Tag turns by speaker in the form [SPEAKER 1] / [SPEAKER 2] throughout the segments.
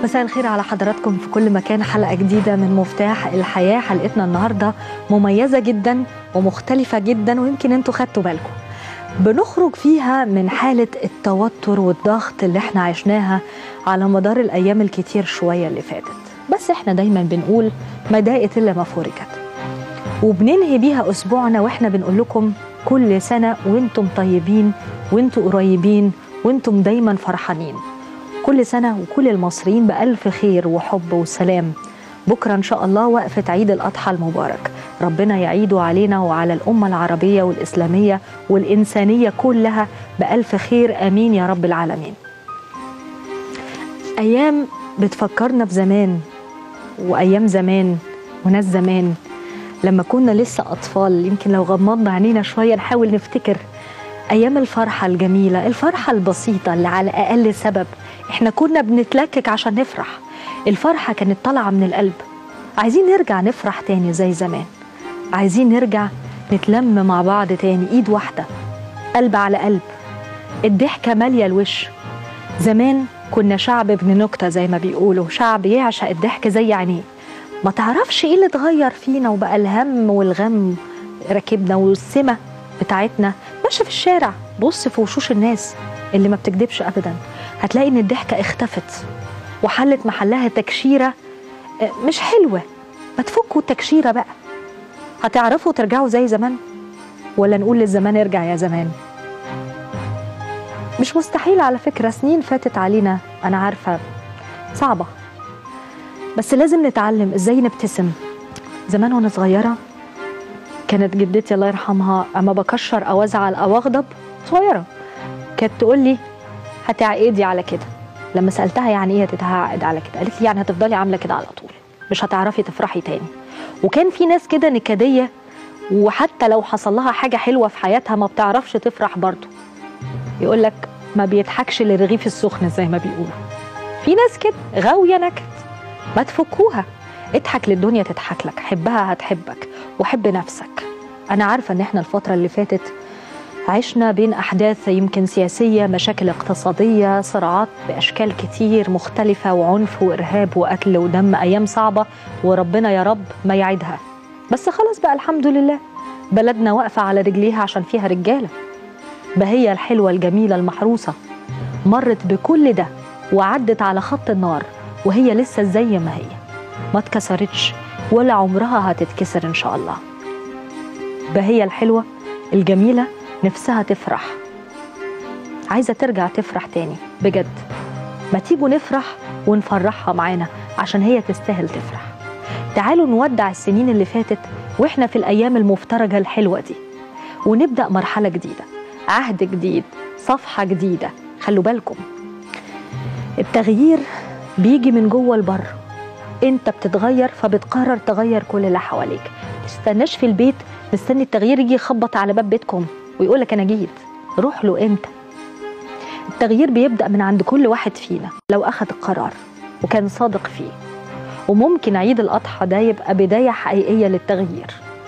[SPEAKER 1] مساء الخير على حضراتكم في كل مكان. حلقة جديدة من مفتاح الحياة. حلقتنا النهاردة مميزة جدا ومختلفة جدا، ويمكن انتوا خدتوا بالكم. بنخرج فيها من حالة التوتر والضغط اللي احنا عشناها على مدار الأيام الكتير شوية اللي فاتت، بس احنا دايما بنقول ما داقت إلا ما فرجت، وبننهي بيها أسبوعنا واحنا بنقول لكم كل سنة وانتم طيبين وانتم قريبين وانتم دايما فرحانين. كل سنة وكل المصريين بألف خير وحب وسلام. بكرة إن شاء الله وقفة عيد الأضحى المبارك، ربنا يعيده علينا وعلى الأمة العربية والإسلامية والإنسانية كلها بألف خير، آمين يا رب العالمين. أيام بتفكرنا بزمان، وأيام زمان وناس زمان لما كنا لسه أطفال. يمكن لو غمضنا عينينا شوية نحاول نفتكر أيام الفرحة الجميلة، الفرحة البسيطة اللي على أقل سبب إحنا كنا بنتلكك عشان نفرح. الفرحة كانت طالعة من القلب. عايزين نرجع نفرح تاني زي زمان، عايزين نرجع نتلم مع بعض تاني، إيد واحدة قلب على قلب، الضحكة مالية الوش. زمان كنا شعب ابن نكتة زي ما بيقولوا، شعب يعشق الضحك زي عينيه. ما تعرفش إيه اللي اتغير فينا وبقى الهم والغم ركبنا، والسمة بتاعتنا ماشية في الشارع. بص في وشوش الناس اللي ما بتكدبش أبدا، هتلاقي إن الضحكة اختفت وحلت محلها تكشيرة مش حلوة. ما تفكوا التكشيرة بقى. هتعرفوا ترجعوا زي زمان، ولا نقول للزمان ارجع يا زمان؟ مش مستحيل على فكرة. سنين فاتت علينا أنا عارفة صعبة، بس لازم نتعلم إزاي نبتسم. زمان وأنا صغيرة كانت جدتي الله يرحمها أما بكشر أو أزعل أو أغضب صغيرة كانت تقول لي هتعقدي على كده. لما سألتها يعني إيه هتتعقد على كده، قالت لي يعني هتفضلي عاملة كده على طول، مش هتعرفي تفرحي تاني. وكان في ناس كده نكدية، وحتى لو حصل لها حاجة حلوة في حياتها ما بتعرفش تفرح برضه. يقول لك ما بيضحكش للرغيف السخن زي ما بيقولوا. في ناس كده غاوية نكد، ما تفكوها. اضحك للدنيا تضحك لك، حبها هتحبك، وحب نفسك. أنا عارفة إن إحنا الفترة اللي فاتت عشنا بين أحداث يمكن سياسية، مشاكل اقتصادية، صراعات بأشكال كتير مختلفة، وعنف وإرهاب وقتل ودم. أيام صعبة وربنا يا رب ما يعيدها، بس خلاص بقى الحمد لله بلدنا واقفة على رجليها عشان فيها رجالة. بهية الحلوة الجميلة المحروسة مرت بكل ده وعدت على خط النار، وهي لسه زي ما هي، ما اتكسرتش ولا عمرها هتتكسر إن شاء الله. بهية الحلوة الجميلة نفسها تفرح، عايزة ترجع تفرح تاني بجد. ما تيجوا نفرح ونفرحها معانا عشان هي تستاهل تفرح. تعالوا نودع السنين اللي فاتت واحنا في الأيام المفترجة الحلوة دي، ونبدأ مرحلة جديدة، عهد جديد، صفحة جديدة. خلوا بالكم التغيير بيجي من جوه لبر. انت بتتغير فبتقرر تغير كل اللي حواليك. تستناش في البيت مستني التغيير يجي يخبط على باب بيتكم ويقولك أنا جيت. روح له أنت. التغيير بيبدأ من عند كل واحد فينا لو أخذ القرار وكان صادق فيه. وممكن عيد الأضحى ده يبقى بداية حقيقية للتغيير.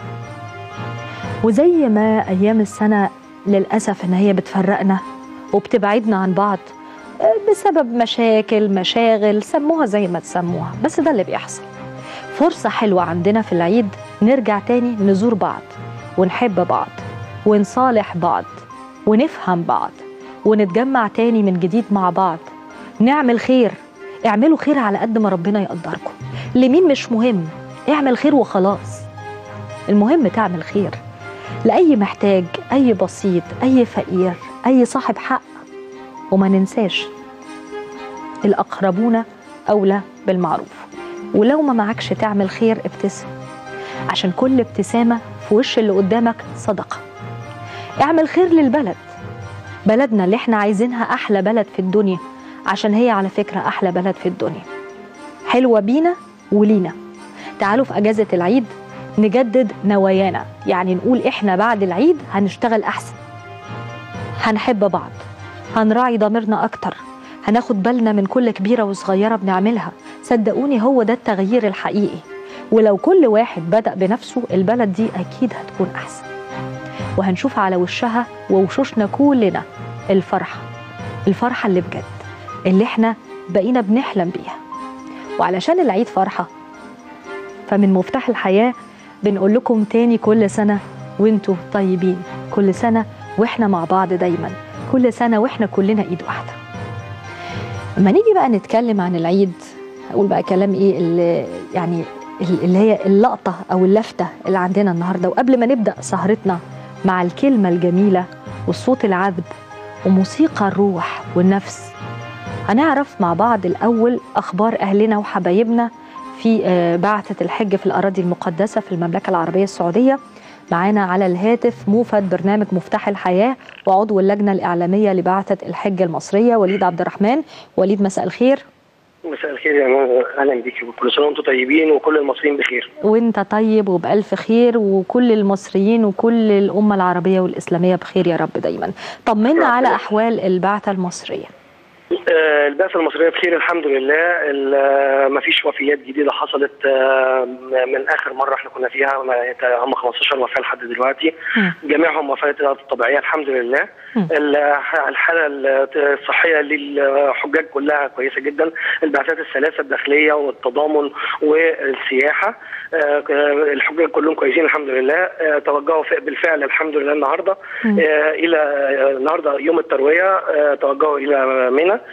[SPEAKER 1] وزي ما أيام السنة للأسف إن هي بتفرقنا وبتبعدنا عن بعض بسبب مشاكل مشاغل، سموها زي ما تسموها، بس ده اللي بيحصل. فرصة حلوة عندنا في العيد نرجع تاني نزور بعض ونحب بعض ونصالح بعض ونفهم بعض ونتجمع تاني من جديد مع بعض، نعمل خير. اعملوا خير على قد ما ربنا يقدركم. لمين مش مهم، اعمل خير وخلاص. المهم تعمل خير لأي محتاج، أي بسيط، أي فقير، أي صاحب حق. وما ننساش الأقربون أولى بالمعروف. ولو ما معكش تعمل خير ابتسم، عشان كل ابتسامة في وش اللي قدامك صدقة. اعمل خير للبلد، بلدنا اللي احنا عايزينها أحلى بلد في الدنيا، عشان هي على فكرة أحلى بلد في الدنيا، حلوة بينا ولينا. تعالوا في أجازة العيد نجدد نوايانا، يعني نقول احنا بعد العيد هنشتغل أحسن، هنحب بعض، هنراعي ضميرنا أكتر، هناخد بالنا من كل كبيرة وصغيرة بنعملها. صدقوني هو ده التغيير الحقيقي. ولو كل واحد بدأ بنفسه البلد دي أكيد هتكون أحسن، وهنشوف على وشها ووشوشنا كلنا الفرحة، الفرحة اللي بجد اللي احنا بقينا بنحلم بيها. وعلشان العيد فرحة، فمن مفتاح الحياة بنقول لكم تاني كل سنة وانتوا طيبين، كل سنة واحنا مع بعض دايما، كل سنة واحنا كلنا ايد واحدة. لما نيجي بقى نتكلم عن العيد، اقول بقى كلام ايه اللي هي اللقطة او اللفتة اللي عندنا النهاردة. وقبل ما نبدأ سهرتنا مع الكلمة الجميلة والصوت العذب وموسيقى الروح والنفس، هنعرف مع بعض الأول أخبار أهلنا وحبايبنا في بعثة الحج في الأراضي المقدسة في المملكة العربية السعودية. معانا على الهاتف موفد برنامج مفتاح الحياة وعضو اللجنة الإعلامية لبعثة الحج المصرية وليد عبد الرحمن. وليد، مساء الخير.
[SPEAKER 2] مساء الخير يا ماما، اهلا بيكي وكل سنه وانتم طيبين وكل المصريين بخير.
[SPEAKER 1] وانت طيب وبألف خير، وكل المصريين وكل الأمة العربية والإسلامية بخير يا رب دايما. طمنا على أحوال البعثة المصرية.
[SPEAKER 2] البعثة المصرية بخير الحمد لله. مفيش وفيات جديدة حصلت من آخر مرة احنا كنا فيها، هم 15 وفاة لحد دلوقتي، جميعهم وفاات طبيعية الحمد لله. الحالة الصحية للحجاج كلها كويسة جدا. البعثات الثلاثة الداخلية والتضامن والسياحة، الحجاج كلهم كويسين الحمد لله. توجهوا بالفعل الحمد لله النهارده إلى النهارده يوم التروية، توجهوا إلى منى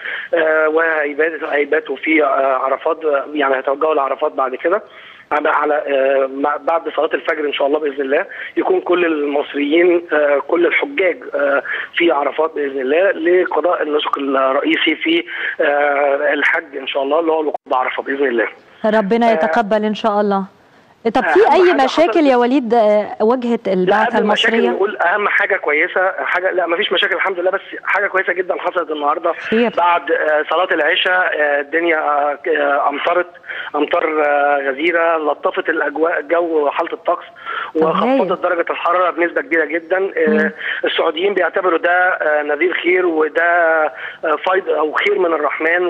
[SPEAKER 2] وهيباتوا في عرفات، يعني هيتوجهوا لعرفات بعد كده على بعد صلاة الفجر إن شاء الله بإذن الله. يكون كل المصريين كل الحجاج في عرفات بإذن الله لقضاء النسك الرئيسي في الحج إن شاء الله، اللي هو الوقوف بعرفة بإذن الله.
[SPEAKER 1] ربنا يتقبل إن شاء الله. طب في أي مشاكل يا وليد واجهت البعثة المصرية؟
[SPEAKER 2] نقول أهم حاجة كويسة، حاجة لا مفيش مشاكل الحمد لله، بس حاجة كويسة جدا حصلت النهاردة بعد صلاة العشاء. الدنيا أمطرت أمطار غزيرة، لطفت الأجواء، الجو وحالة الطقس، وخفضت درجة الحرارة بنسبة كبيرة جدا. السعوديين بيعتبروا ده نذير خير، وده فيض أو خير من الرحمن،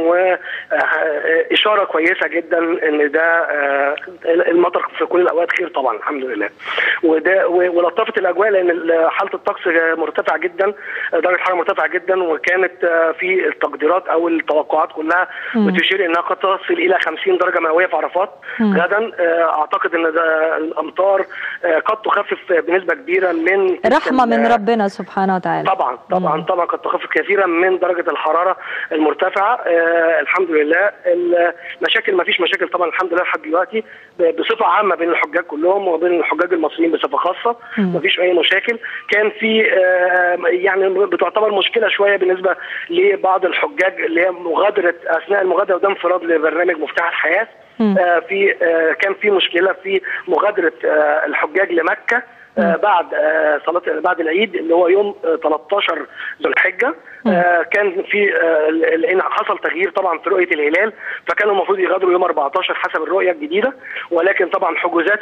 [SPEAKER 2] وإشارة كويسة جدا إن ده المطر في كل الاوقات خير طبعا الحمد لله. وده ولطفت الاجواء لان حاله الطقس مرتفعه جدا، درجه الحراره مرتفعه جدا، وكانت في التقديرات او التوقعات كلها بتشير انها قد تصل الى 50 درجه مئويه في عرفات غدا. اعتقد ان الامطار قد تخفف بنسبه كبيره من
[SPEAKER 1] رحمه من ربنا سبحانه وتعالى.
[SPEAKER 2] طبعا قد تخفف كثيرا من درجه الحراره المرتفعه. الحمد لله. المشاكل ما فيش مشاكل طبعا الحمد لله لحد دلوقتي بصفه عامه بين الحجاج كلهم وبين الحجاج المصريين بصفه خاصه، مفيش اي مشاكل. كان في يعني بتعتبر مشكله شويه بالنسبه لبعض الحجاج اللي هي مغادره اثناء المغادره وده انفراد لبرنامج مفتاح الحياه. في كان في مشكله في مغادره الحجاج لمكه بعد بعد العيد اللي هو يوم 13 ذو الحجه. كان في لان حصل تغيير طبعا في رؤيه الهلال، فكانوا المفروض يغادروا يوم 14 حسب الرؤيه الجديده، ولكن طبعا حجوزات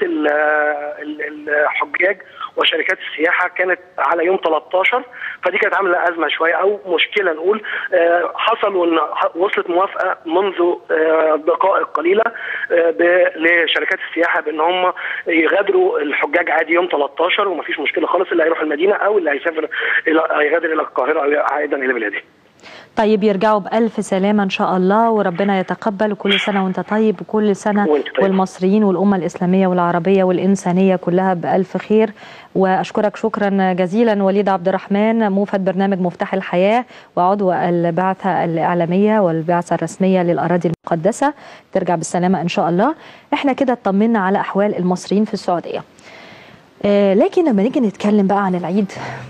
[SPEAKER 2] الحجاج وشركات السياحه كانت على يوم 13، فدي كانت عامله ازمه شويه او مشكله نقول. حصل وان وصلت موافقه منذ دقائق قليله لشركات السياحه بان هم يغادروا الحجاج عادي يوم 13، ومفيش مشكله خالص، اللي هيروح المدينه او اللي هيسافر هيغادر الى القاهره او عائدا الى بلاده.
[SPEAKER 1] طيب يرجعوا بألف سلامة إن شاء الله، وربنا يتقبل. وكل سنة وانت طيب، وكل سنة والمصريين والأمة الإسلامية والعربية والإنسانية كلها بألف خير. وأشكرك شكرا جزيلا وليد عبد الرحمن، موفد برنامج مفتاح الحياة وعضو البعثة الإعلامية والبعثة الرسمية للأراضي المقدسة. ترجع بالسلامة إن شاء الله. احنا كده اطمنا على أحوال المصريين في السعودية. لكن لما نيجي نتكلم بقى عن العيد،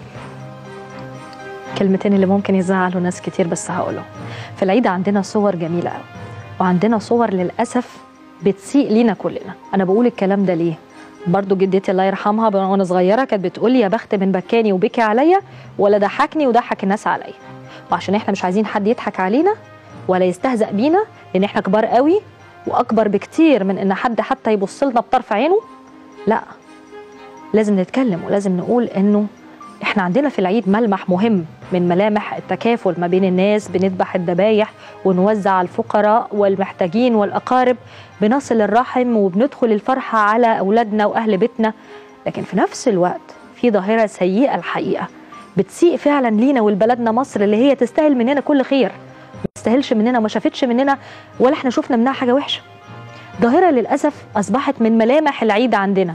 [SPEAKER 1] كلمتين اللي ممكن يزعلوا ناس كتير بس هقولهم. في العيد عندنا صور جميلة قوي، وعندنا صور للأسف بتسيء لينا كلنا. أنا بقول الكلام ده ليه؟ برضو جدتي الله يرحمها وأنا صغيرة كانت بتقول يا بخت من بكاني وبكي عليا ولا ضحكني وضحك الناس عليا. وعشان احنا مش عايزين حد يضحك علينا ولا يستهزأ بينا، لأن احنا كبار قوي وأكبر بكتير من إن حد حتى يبص لنا بطرف عينه. لا، لازم نتكلم ولازم نقول إنه احنا عندنا في العيد ملمح مهم من ملامح التكافل ما بين الناس. بنذبح الذبايح ونوزع على الفقراء والمحتاجين والأقارب، بنصل الرحم وبندخل الفرحة على أولادنا وأهل بيتنا. لكن في نفس الوقت في ظاهرة سيئة الحقيقة بتسيء فعلا لينا ولبلدنا مصر، اللي هي تستاهل مننا كل خير، ما تستاهلش مننا وما شافتش مننا ولا احنا شفنا منها حاجة وحشة. ظاهرة للأسف أصبحت من ملامح العيد عندنا،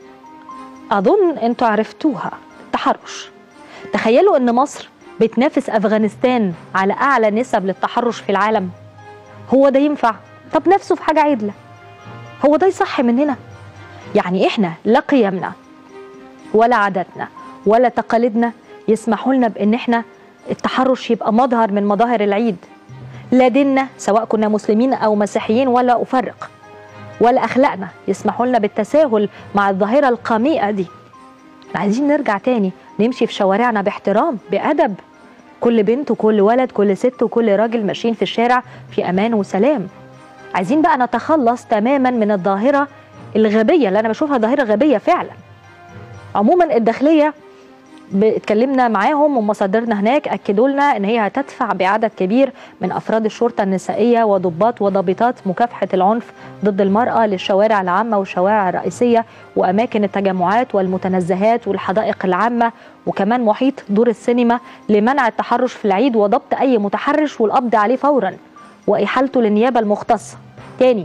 [SPEAKER 1] أظن أنتوا عرفتوها، التحرش. تخيلوا أن مصر بتنافس أفغانستان على أعلى نسب للتحرش في العالم. هو ده ينفع؟ طب نفسه في حاجة عدلة، هو ده يصح مننا؟ يعني إحنا لا قيمنا ولا عاداتنا ولا تقاليدنا يسمحوا لنا بأن إحنا التحرش يبقى مظهر من مظاهر العيد. لا ديننا سواء كنا مسلمين أو مسيحيين ولا أفرق، ولا أخلاقنا يسمحوا لنا بالتساهل مع الظاهرة القميئة دي. عايزين نرجع تاني نمشي في شوارعنا باحترام بأدب، كل بنت وكل ولد كل ست وكل راجل ماشيين في الشارع في أمان وسلام. عايزين بقى نتخلص تماما من الظاهرة الغبية اللي أنا بشوفها ظاهرة غبية فعلا. عموما الداخلية اتكلمنا معاهم ومصادرنا هناك أكدوا لنا أن هي هتدفع بعدد كبير من أفراد الشرطة النسائية وضباط وضابطات مكافحة العنف ضد المرأة للشوارع العامة والشوارع الرئيسية وأماكن التجمعات والمتنزهات والحدائق العامة، وكمان محيط دور السينما، لمنع التحرش في العيد وضبط أي متحرش والقبض عليه فورا وإحالته للنيابة المختصة. تاني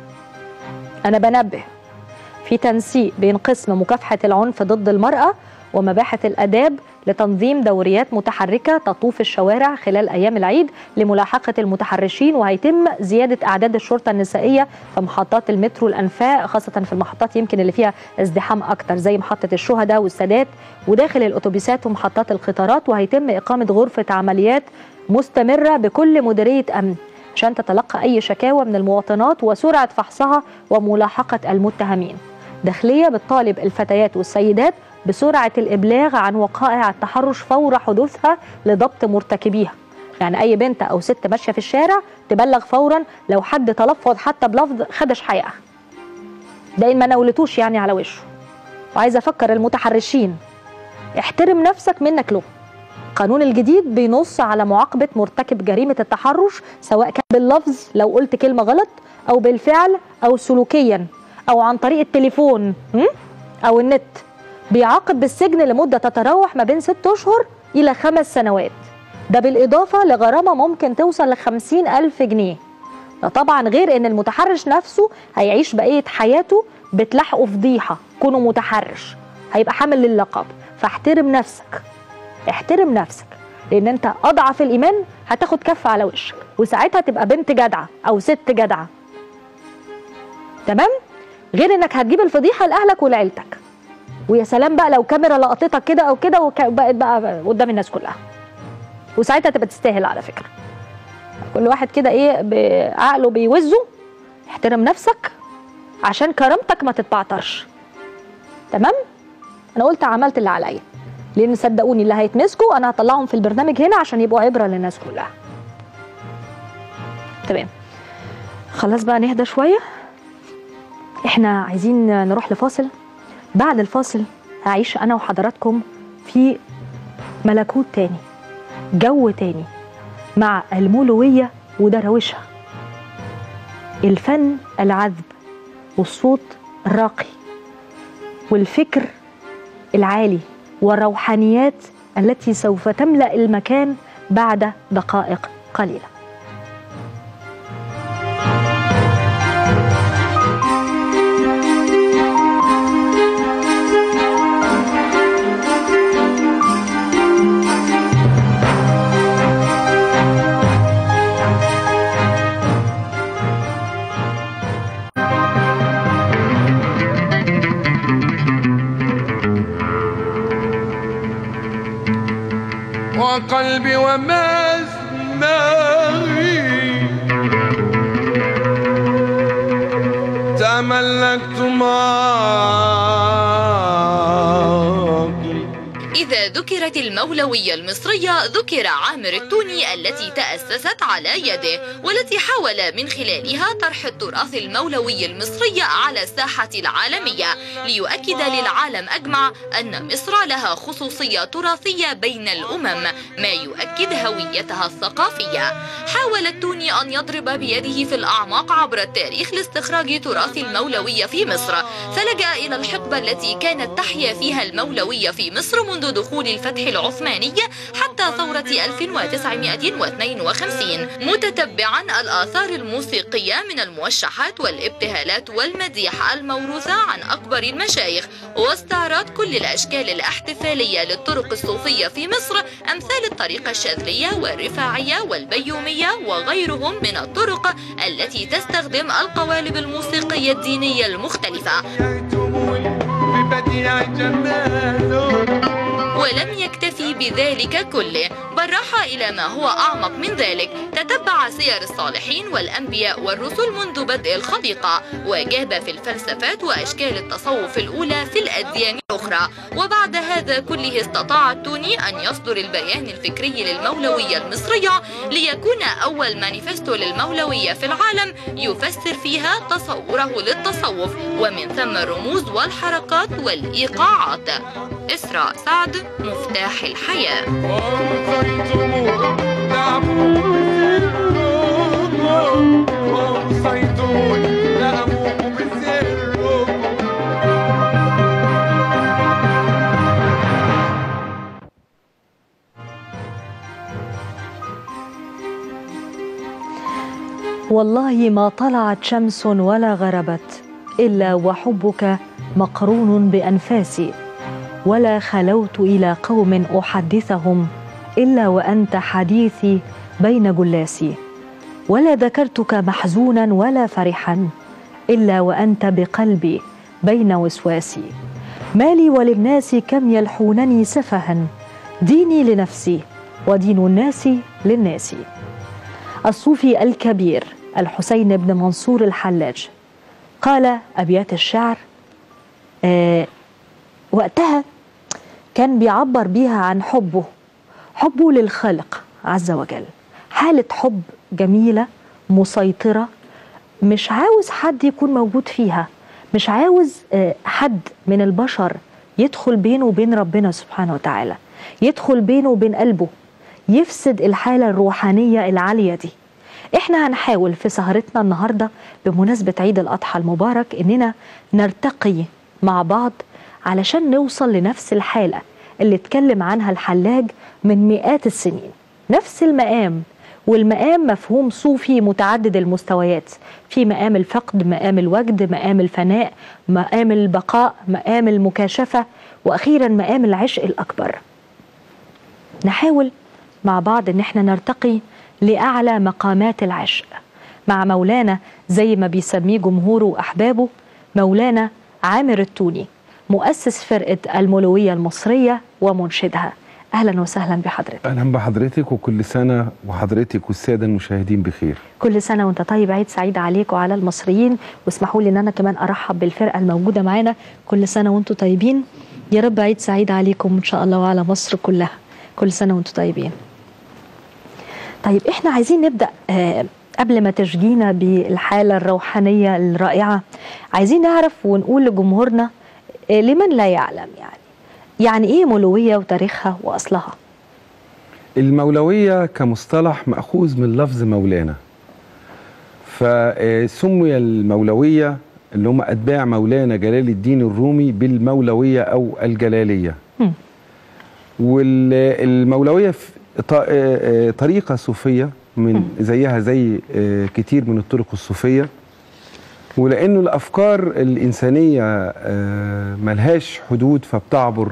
[SPEAKER 1] أنا بنبه في تنسيق بين قسم مكافحة العنف ضد المرأة ومباحث الآداب لتنظيم دوريات متحركة تطوف الشوارع خلال أيام العيد لملاحقة المتحرشين، وهيتم زيادة أعداد الشرطة النسائية في محطات المترو الأنفاق، خاصة في المحطات يمكن اللي فيها ازدحام أكتر زي محطة الشهداء والسادات، وداخل الأتوبيسات ومحطات القطارات. وهيتم إقامة غرفة عمليات مستمرة بكل مديرية أمن عشان تتلقى أي شكاوى من المواطنات وسرعة فحصها وملاحقة المتهمين. داخلية بتطالب الفتيات والسيدات بسرعة الإبلاغ عن وقائع التحرش فور حدوثها لضبط مرتكبيها. يعني أي بنت أو ست ماشية في الشارع تبلغ فورا لو حد تلفظ حتى بلفظ خدش حقيقة، ده إن ما نولتوش يعني على وشه. وعايزة أفكر المتحرشين، احترم نفسك منك له. القانون الجديد بينص على معاقبة مرتكب جريمة التحرش سواء كان باللفظ لو قلت كلمة غلط أو بالفعل أو سلوكيا أو عن طريق التليفون أو النت. بيعاقب بالسجن لمدة تتراوح ما بين 6 أشهر إلى 5 سنوات، ده بالإضافة لغرامة ممكن توصل ل50,000 جنيه. ده طبعا غير إن المتحرش نفسه هيعيش بقية حياته بتلاحقه فضيحة كونه متحرش، هيبقى حامل للقب. فاحترم نفسك، احترم نفسك، لأن أنت أضعف الإيمان هتاخد كف على وشك، وساعتها تبقى بنت جدعة أو ست جدعة. تمام؟ غير إنك هتجيب الفضيحة لأهلك ولعيلتك. ويا سلام بقى لو كاميرا لقطتك كده او كده وبقت بقى قدام الناس كلها، وساعتها تبقى تستاهل على فكره. كل واحد كده ايه بعقله بيوزه. احترم نفسك عشان كرامتك ما تتبعترش. تمام؟ انا قلت عملت اللي عليا، لان صدقوني اللي هيتمسكوا انا هطلعهم في البرنامج هنا عشان يبقوا عبره للناس كلها. تمام، خلاص بقى نهدى شويه. احنا عايزين نروح لفاصل. بعد الفاصل هعيش أنا وحضراتكم في ملكوت تاني، جو تاني، مع المولوية ودروشها، الفن العذب والصوت الراقي والفكر العالي والروحانيات التي سوف تملأ المكان بعد دقائق قليلة.
[SPEAKER 3] وقلبي ومسمعي تملكت معك.
[SPEAKER 4] إذا ذكرت المولوية المصرية ذكر عامر التوني التي تأسست على يده، والتي حاول من خلالها طرح التراث المولوي المصري على الساحة العالمية ليؤكد للعالم أجمع أن مصر لها خصوصية تراثية بين الأمم ما يؤكد هويتها الثقافية. حاول التوني أن يضرب بيده في الأعماق عبر التاريخ لاستخراج تراث المولوية في مصر، فلجأ إلى الحقبة التي كانت تحيا فيها المولوية في مصر منذ منذ دخول الفتح العثماني حتى ثورة 1952، متتبعا الآثار الموسيقية من الموشحات والابتهالات والمديح الموروثة عن أكبر المشايخ، واستعراض كل الأشكال الاحتفالية للطرق الصوفية في مصر أمثال الطريقة الشاذلية والرفاعية والبيومية وغيرهم من الطرق التي تستخدم القوالب الموسيقية الدينية المختلفة. ولم يكتفي بذلك كله، بل راح إلى ما هو أعمق من ذلك، تتبع سير الصالحين والأنبياء والرسل منذ بدء الخليقة، وجاب في الفلسفات وأشكال التصوف الأولى في الأديان الأخرى. وبعد هذا كله استطاع التوني أن يصدر البيان الفكري للمولوية المصرية ليكون أول مانيفستو للمولوية في العالم يفسر فيها تصوره للتصوف، ومن ثم الرموز والحركات والإيقاعات. إسراء سعد، مفتاح الحياة.
[SPEAKER 1] والله ما طلعت شمس ولا غربت إلا وحبك مقرون بأنفاسي، ولا خلوت إلى قوم أحدثهم إلا وأنت حديثي بين جلاسي، ولا ذكرتك محزونا ولا فرحا إلا وأنت بقلبي بين وسواسي. مالي وللناس كم يلحونني سفها، ديني لنفسي ودين الناس للناس. الصوفي الكبير الحسين بن منصور الحلاج قال أبيات الشعر وقتها كان بيعبر بيها عن حبه للخالق عز وجل، حالة حب جميلة مسيطرة، مش عاوز حد يكون موجود فيها، مش عاوز حد من البشر يدخل بينه وبين ربنا سبحانه وتعالى، يدخل بينه وبين قلبه، يفسد الحالة الروحانية العالية دي. احنا هنحاول في سهرتنا النهاردة بمناسبة عيد الأضحى المبارك إننا نرتقي مع بعض علشان نوصل لنفس الحالة اللي اتكلم عنها الحلاج من مئات السنين، نفس المقام. والمقام مفهوم صوفي متعدد المستويات، في مقام الفقد، مقام الوجد، مقام الفناء، مقام البقاء، مقام المكاشفة، وأخيرا مقام العشق الأكبر. نحاول مع بعض ان احنا نرتقي لأعلى مقامات العشق مع مولانا زي ما بيسميه جمهوره وأحبابه، مولانا عامر التوني، مؤسس فرقة المولوية المصرية ومنشدها. أهلا وسهلا بحضرتك.
[SPEAKER 5] أهلا بحضرتك، وكل سنة وحضرتك والسادة المشاهدين بخير.
[SPEAKER 1] كل سنة وانت طيب، عيد سعيد عليك وعلى المصريين. واسمحوا لي ان انا كمان ارحب بالفرقة الموجودة معانا، كل سنة وانتم طيبين، يا رب عيد سعيد عليكم ان شاء الله وعلى مصر كلها، كل سنة وانتم طيبين. طيب احنا عايزين نبدأ قبل ما تشجينا بالحالة الروحانية الرائعة، عايزين نعرف ونقول لجمهورنا لمن لا يعلم يعني ايه مولوية وتاريخها وأصلها؟
[SPEAKER 5] المولوية كمصطلح مأخوذ من لفظ مولانا، فسمي المولوية اللي هم أتباع مولانا جلال الدين الرومي بالمولوية أو الجلالية. والمولوية طريقة صوفية من زيها زي كتير من الطرق الصوفية، ولأنه الأفكار الإنسانية ملهاش حدود فبتعبر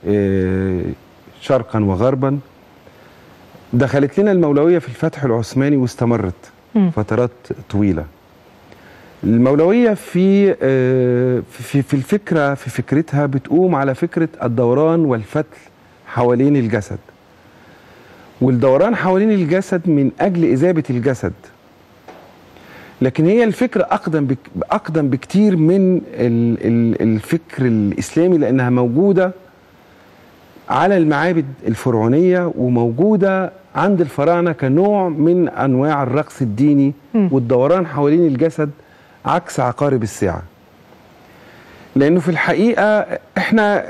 [SPEAKER 5] شرقا وغربا، دخلت لنا المولوية في الفتح العثماني واستمرت فترات طويلة. المولوية في الفكرة، في فكرتها بتقوم على فكرة الدوران والفتل حوالين الجسد، والدوران حوالين الجسد من أجل إذابة الجسد. لكن هي الفكرة أقدم بكتير من الفكر الإسلامي، لأنها موجودة على المعابد الفرعونية وموجودة عند الفراعنة كنوع من أنواع الرقص الديني والدوران حوالين الجسد عكس عقارب الساعة. لأنه في الحقيقة إحنا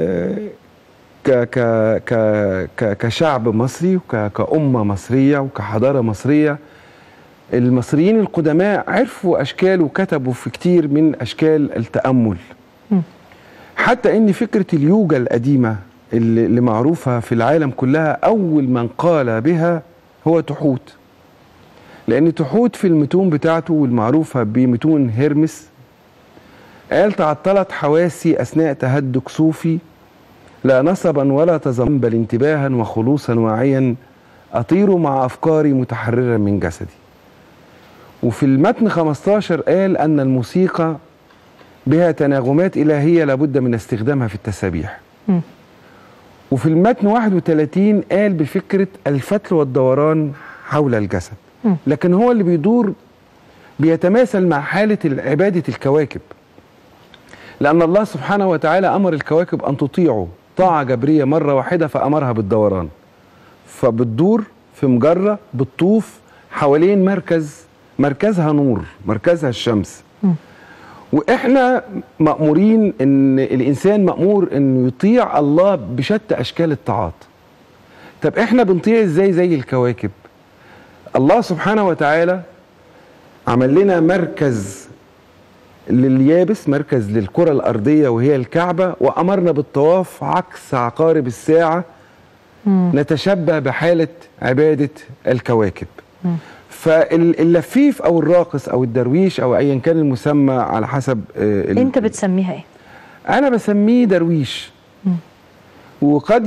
[SPEAKER 5] كشعب مصري وكأمة مصرية وكحضارة مصرية، المصريين القدماء عرفوا أشكال وكتبوا في كتير من أشكال التأمل. حتى إن فكرة اليوجا القديمة اللي معروفة في العالم كلها أول من قال بها هو تحوت، لأن تحوت في المتون بتاعته والمعروفة بمتون هيرمس قال: تعطلت حواسي أثناء تهدك صوفي، لا نصبا ولا تزمن بل انتباها وخلوصا واعيا، أطير مع أفكاري متحررا من جسدي. وفي المتن 15 قال أن الموسيقى بها تناغمات إلهية لابد من استخدامها في التسابيح. وفي المتن 31 قال بفكرة الفتل والدوران حول الجسد، لكن هو اللي بيدور بيتماثل مع حالة عبادة الكواكب، لأن الله سبحانه وتعالى أمر الكواكب أن تطيعه طاعة جبرية مرة واحدة، فأمرها بالدوران، فبتدور في مجرة بتطوف حوالين مركزها نور، مركزها الشمس. وإحنا مأمورين، إن الإنسان مأمور إنه يطيع الله بشتى أشكال الطاعات. طب إحنا بنطيع إزاي زي الكواكب؟ الله سبحانه وتعالى عمل لنا مركز لليابس، مركز للكرة الأرضية وهي الكعبة، وأمرنا بالطواف عكس عقارب الساعة نتشبه بحالة عبادة الكواكب. فاللفيف أو الراقص أو الدرويش أو أيا كان المسمى على حسب
[SPEAKER 1] أنت بتسميها إيه؟
[SPEAKER 5] أنا بسميه درويش. وقد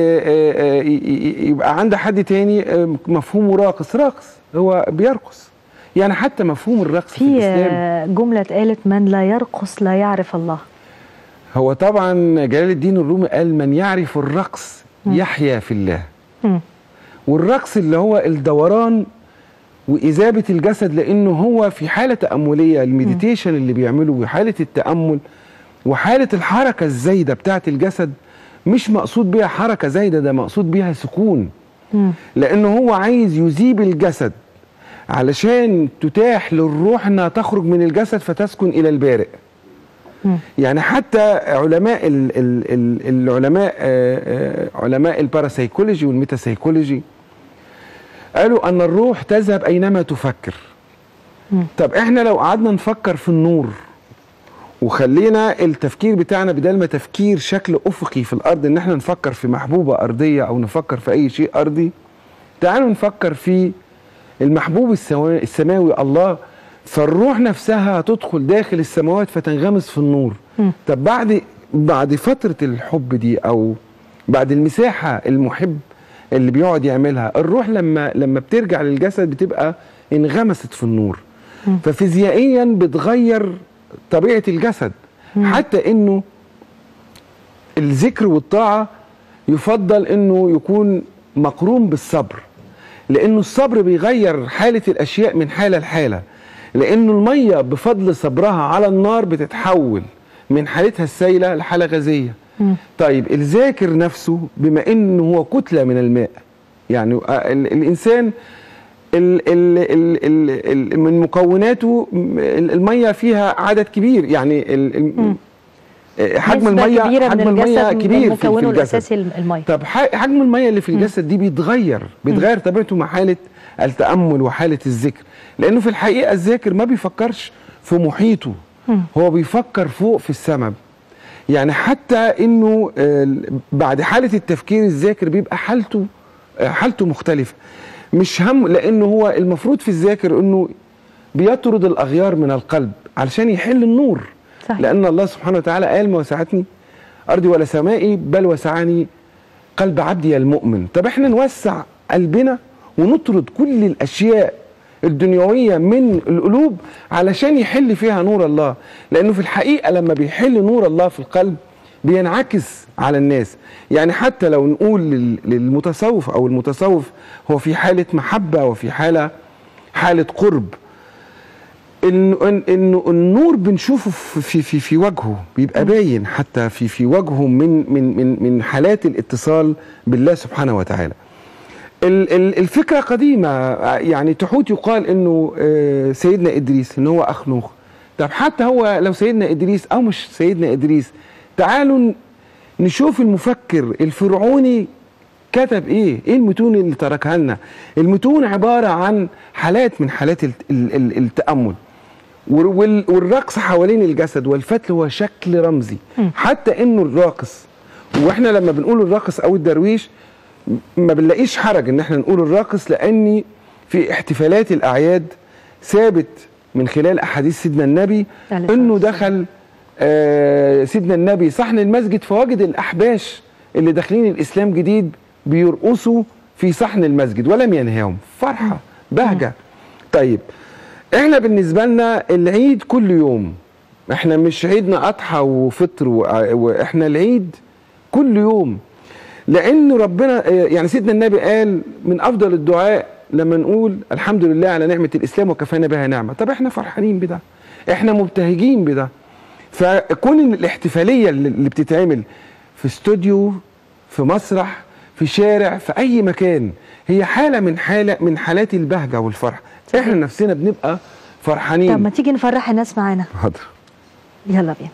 [SPEAKER 5] يبقى عند حد تاني مفهومه راقص هو بيرقص. يعني حتى مفهوم الرقص في الإسلام،
[SPEAKER 1] جملة اتقالت: من لا يرقص لا يعرف الله.
[SPEAKER 5] هو طبعا جلال الدين الرومي قال: من يعرف الرقص يحيا في الله. والرقص اللي هو الدوران وإذابة الجسد، لأنه هو في حالة تأملية، المديتيشن اللي بيعمله وحالة التأمل وحالة الحركة الزايدة بتاعت الجسد، مش مقصود بيها حركة زايدة، ده مقصود بيها سكون. لأنه هو عايز يذيب الجسد علشان تتاح للروح انها تخرج من الجسد فتسكن الى البارئ. يعني حتى علماء الباراسايكولوجي والميتاسايكولوجي قالوا ان الروح تذهب اينما تفكر. طب احنا لو قعدنا نفكر في النور وخلينا التفكير بتاعنا بدل ما تفكير شكل افقي في الارض، ان احنا نفكر في محبوبة ارضية او نفكر في اي شيء ارضي، تعالوا نفكر في المحبوب السماوي الله، فالروح نفسها هتدخل داخل السماوات فتنغمس في النور. طب بعد فترة الحب دي او بعد المساحة المحب اللي بيقعد يعملها، الروح لما بترجع للجسد بتبقى انغمست في النور. ففيزيائيا بتغير طبيعة الجسد. حتى انه الذكر والطاعة يفضل انه يكون مقرون بالصبر، لأنه الصبر بيغير حالة الأشياء من حالة لحالة. لأنه المية بفضل صبرها على النار بتتحول من حالتها السائلة لحالة غازية. طيب الذاكر نفسه بما أنه هو كتلة من الماء، يعني الإنسان من مكوناته المية فيها عدد كبير، يعني حجم المية كبير في
[SPEAKER 1] مكونه
[SPEAKER 5] الجسد.
[SPEAKER 1] الأساسي المية.
[SPEAKER 5] طب حجم المية اللي في الجسد دي بيتغير طبيعته مع حالة التأمل وحالة الذكر. لأنه في الحقيقة الذاكر ما بيفكرش في محيطه، هو بيفكر فوق في السماء. يعني حتى انه بعد حالة التفكير الذاكر بيبقى حالته مختلفة، مش هم، لأنه هو المفروض في الذاكر انه بيطرد الأغيار من القلب علشان يحل النور. صحيح. لأن الله سبحانه وتعالى قال: ما وسعتني أرضي ولا سمائي بل وسعني قلب عبدي المؤمن. طب احنا نوسع قلبنا ونطرد كل الأشياء الدنيوية من القلوب علشان يحل فيها نور الله. لأنه في الحقيقة لما بيحل نور الله في القلب بينعكس على الناس. يعني حتى لو نقول للمتصوف أو المتصوف هو في حالة محبة وفي حالة قرب، إنه النور بنشوفه في وجهه، بيبقى باين حتى في وجهه من حالات الاتصال بالله سبحانه وتعالى. الفكرة قديمة، يعني تحوت يقال إنه سيدنا إدريس إن هو أخنوخ. طب حتى هو لو سيدنا إدريس أو مش سيدنا إدريس، تعالوا نشوف المفكر الفرعوني كتب إيه المتون اللي تركها لنا. المتون عبارة عن حالات من حالات التأمل، والرقص حوالين الجسد والفتل هو شكل رمزي. حتى إنه الراقص واحنا لما بنقول الراقص او الدرويش ما بنلاقيش حرج ان احنا نقول الراقص، لاني في احتفالات الاعياد ثابت من خلال احاديث سيدنا النبي انه دخل سيدنا النبي صحن المسجد فوجد الاحباش اللي داخلين الاسلام جديد بيرقصوا في صحن المسجد ولم ينهاهم. فرحه بهجه. طيب احنا بالنسبه لنا العيد كل يوم، احنا مش عيدنا اضحى وفطر واحنا العيد كل يوم، لان ربنا يعني سيدنا النبي قال من افضل الدعاء لما نقول الحمد لله على نعمه الاسلام وكفانا بها نعمه. طب احنا فرحانين بده، احنا مبتهجين بده. فكون الاحتفاليه اللي بتتعمل في استوديو، في مسرح، في شارع، في اي مكان، هي حاله من حالات البهجه والفرح. احنا نفسنا بنبقى فرحانين.
[SPEAKER 1] طب ما تيجي نفرح الناس معانا.
[SPEAKER 5] حاضر،
[SPEAKER 1] يلا بينا.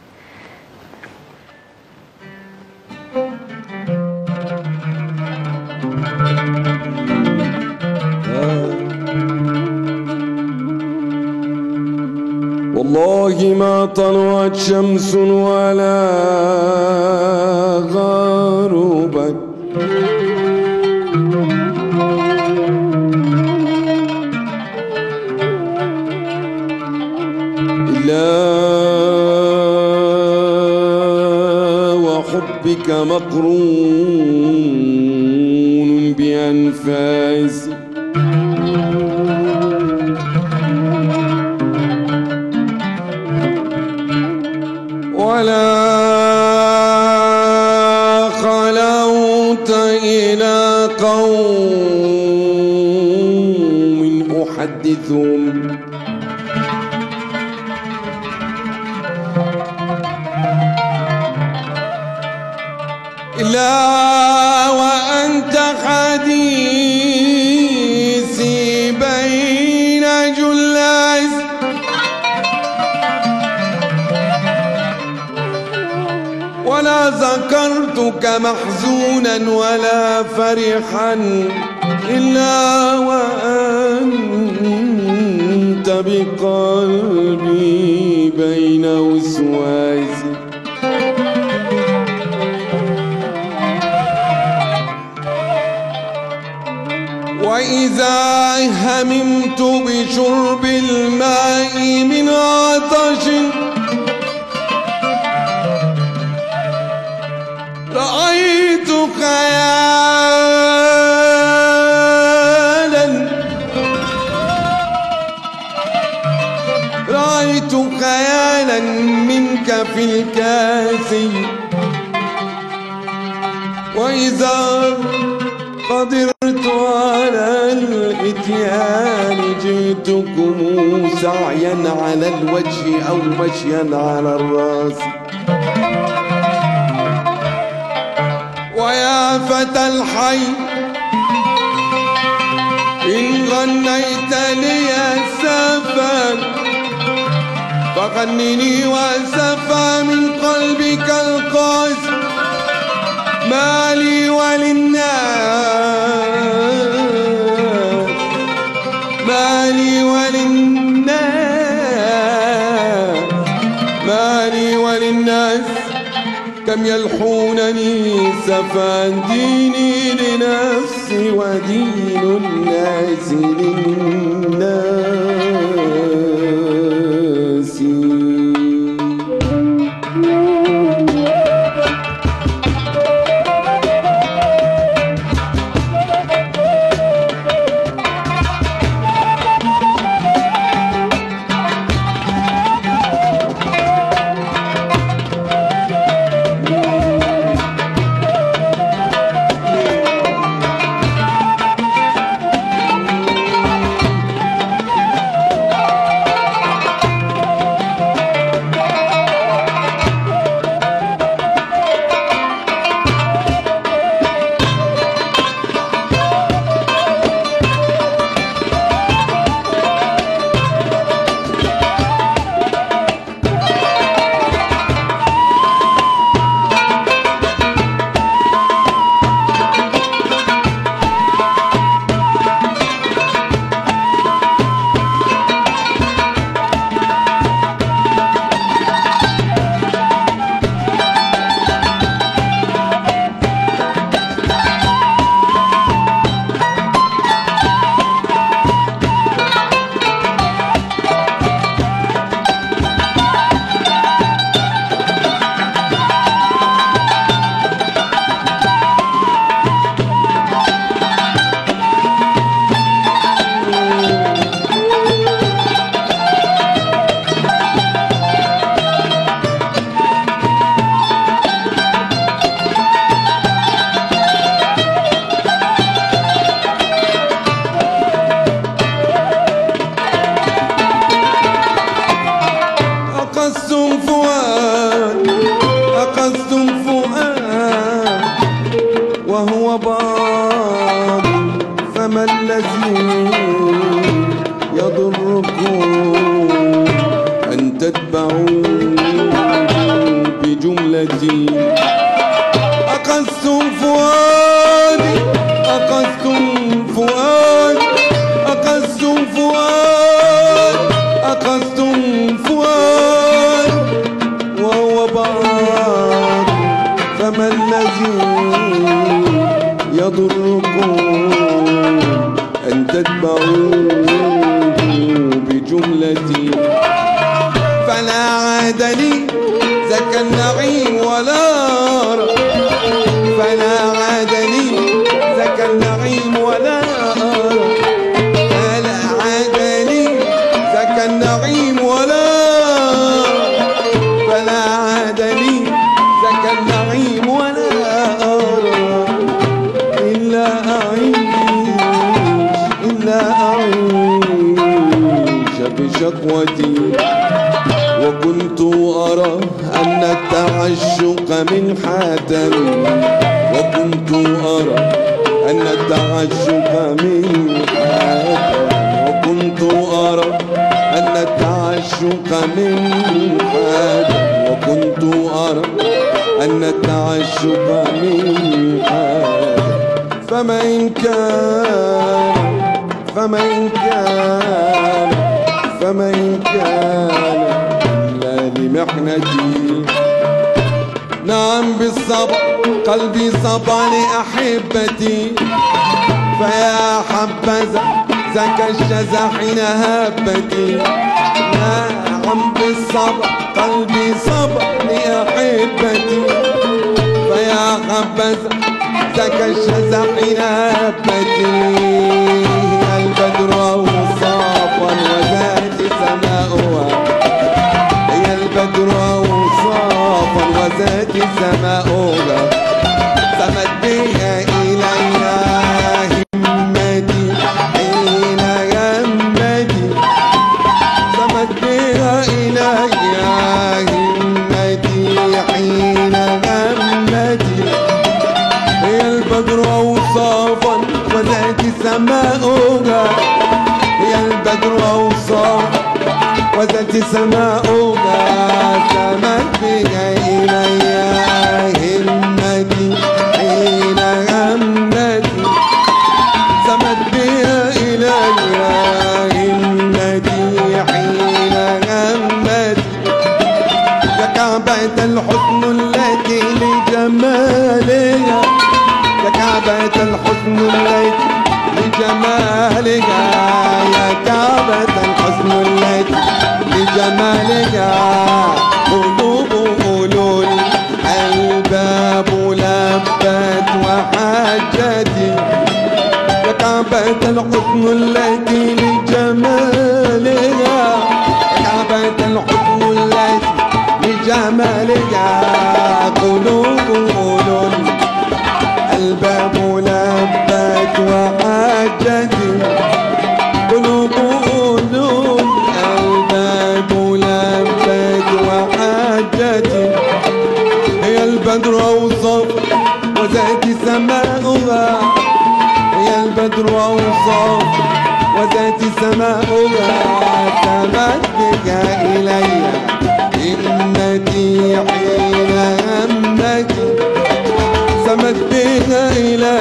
[SPEAKER 3] والله ما طلعت شمس ولا غربت، إلا وحبك مقرون بأنفاسي، ولا خلوت إلى قوم أحدثهم إلا وأنت حديثي بين جلاس، ولا ذكرتك محزونا ولا فرحا إلا وأنت بقلبي بين وسواسي، وإذا هممت بشرب الماء من عطش رأيت خيالا منك في الكاس، وإذا قدرت على الإتيان جئتكم سعيا على الوجه أو مشيا على الرأس، ويا فتى الحي إن غنيت لي سفا فغنني وسفى من قلبك القاسي، ما لي وللناس، ما لي وللناس، ما لي وللناس، كم يلحونني سفا ديني لنفسي ودين الناس للناس. بجملتي. أخذتم فؤادي أخذتم فؤادي أخذتم فؤادي أخذتم فؤادي وهو بعاد، فما الذي يضركم أن تتبعوه بجملتي. فلا عاد لي ذاك النعيم ولا أرى، فلا عاد لي ذاك النعيم ولا أرى، فلا عاد لي ذاك النعيم ولا أرى، فلا عاد لي ذاك النعيم ولا أرى، إلا أعيش بشقوتي. وكنت أرى أن التعشق منحة، وكنت أرى أن التعشق منحة، وكنت أرى أن التعشق منحة، وكنت أرى أن التعشق منحة. فمن كان لمحنتي. نعم بالصبر قلبي صبا لأحبتي، فيا حبذا ذاك الشذا حين هبتي. نعم بالصبر قلبي صبا لأحبتي، فيا حبذا ذاك الشذا حين هبتي. البدر أوصافا وذات سماؤها، هي البدر أوصافا وذات سماؤها، سمت بها إلي همتي حين همتي، سمت بها إلي همتي حين همتي. هي البدر أوصافا وذات سماؤها، هي البدر أوصافا وذات سماؤها، سمت بها إلي همتي حين همتي، سمت بها إلي همتي حين همتي. يا كعبة الحسن التي لجمالها، يا كعبة الحسن التي لجمالها، يا كعبة الحسن التي لجمالها. قلوب أولو الألباب لبت وحجتي، يا كعبة الحسن التي لجمالها، يا كعبة الحسن التي لجمالها. قلوب أولو الألباب لبت وحجتي، قلوب أولو الألباب لبت وحجتي. هي البدر أوصف وذات سماؤها، هي البدر أوصف وذات سماؤها، سمت بها إلي همتي حين همتي، سمت بها إلي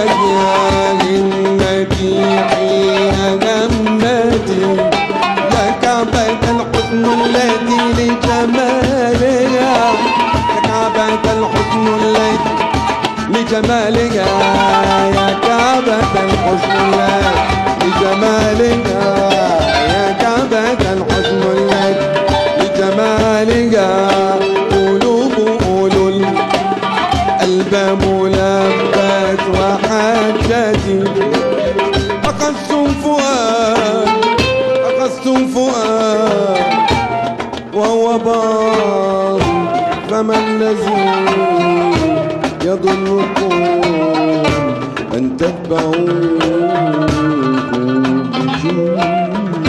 [SPEAKER 3] همتي حين همتي. يا كعبة الحسن التي لجمالها، يا كعبة الحسن التي لجمالها، يا كعبة الحسن التي لجمالها، يا كعبة الحسن التي لجمالها. قلوب أولو الألباب لبت وحجتي. أخذتم فؤاد أخذتم فؤاد وهو باض، فما الذي يضركم أن تتبعوه بجملتي.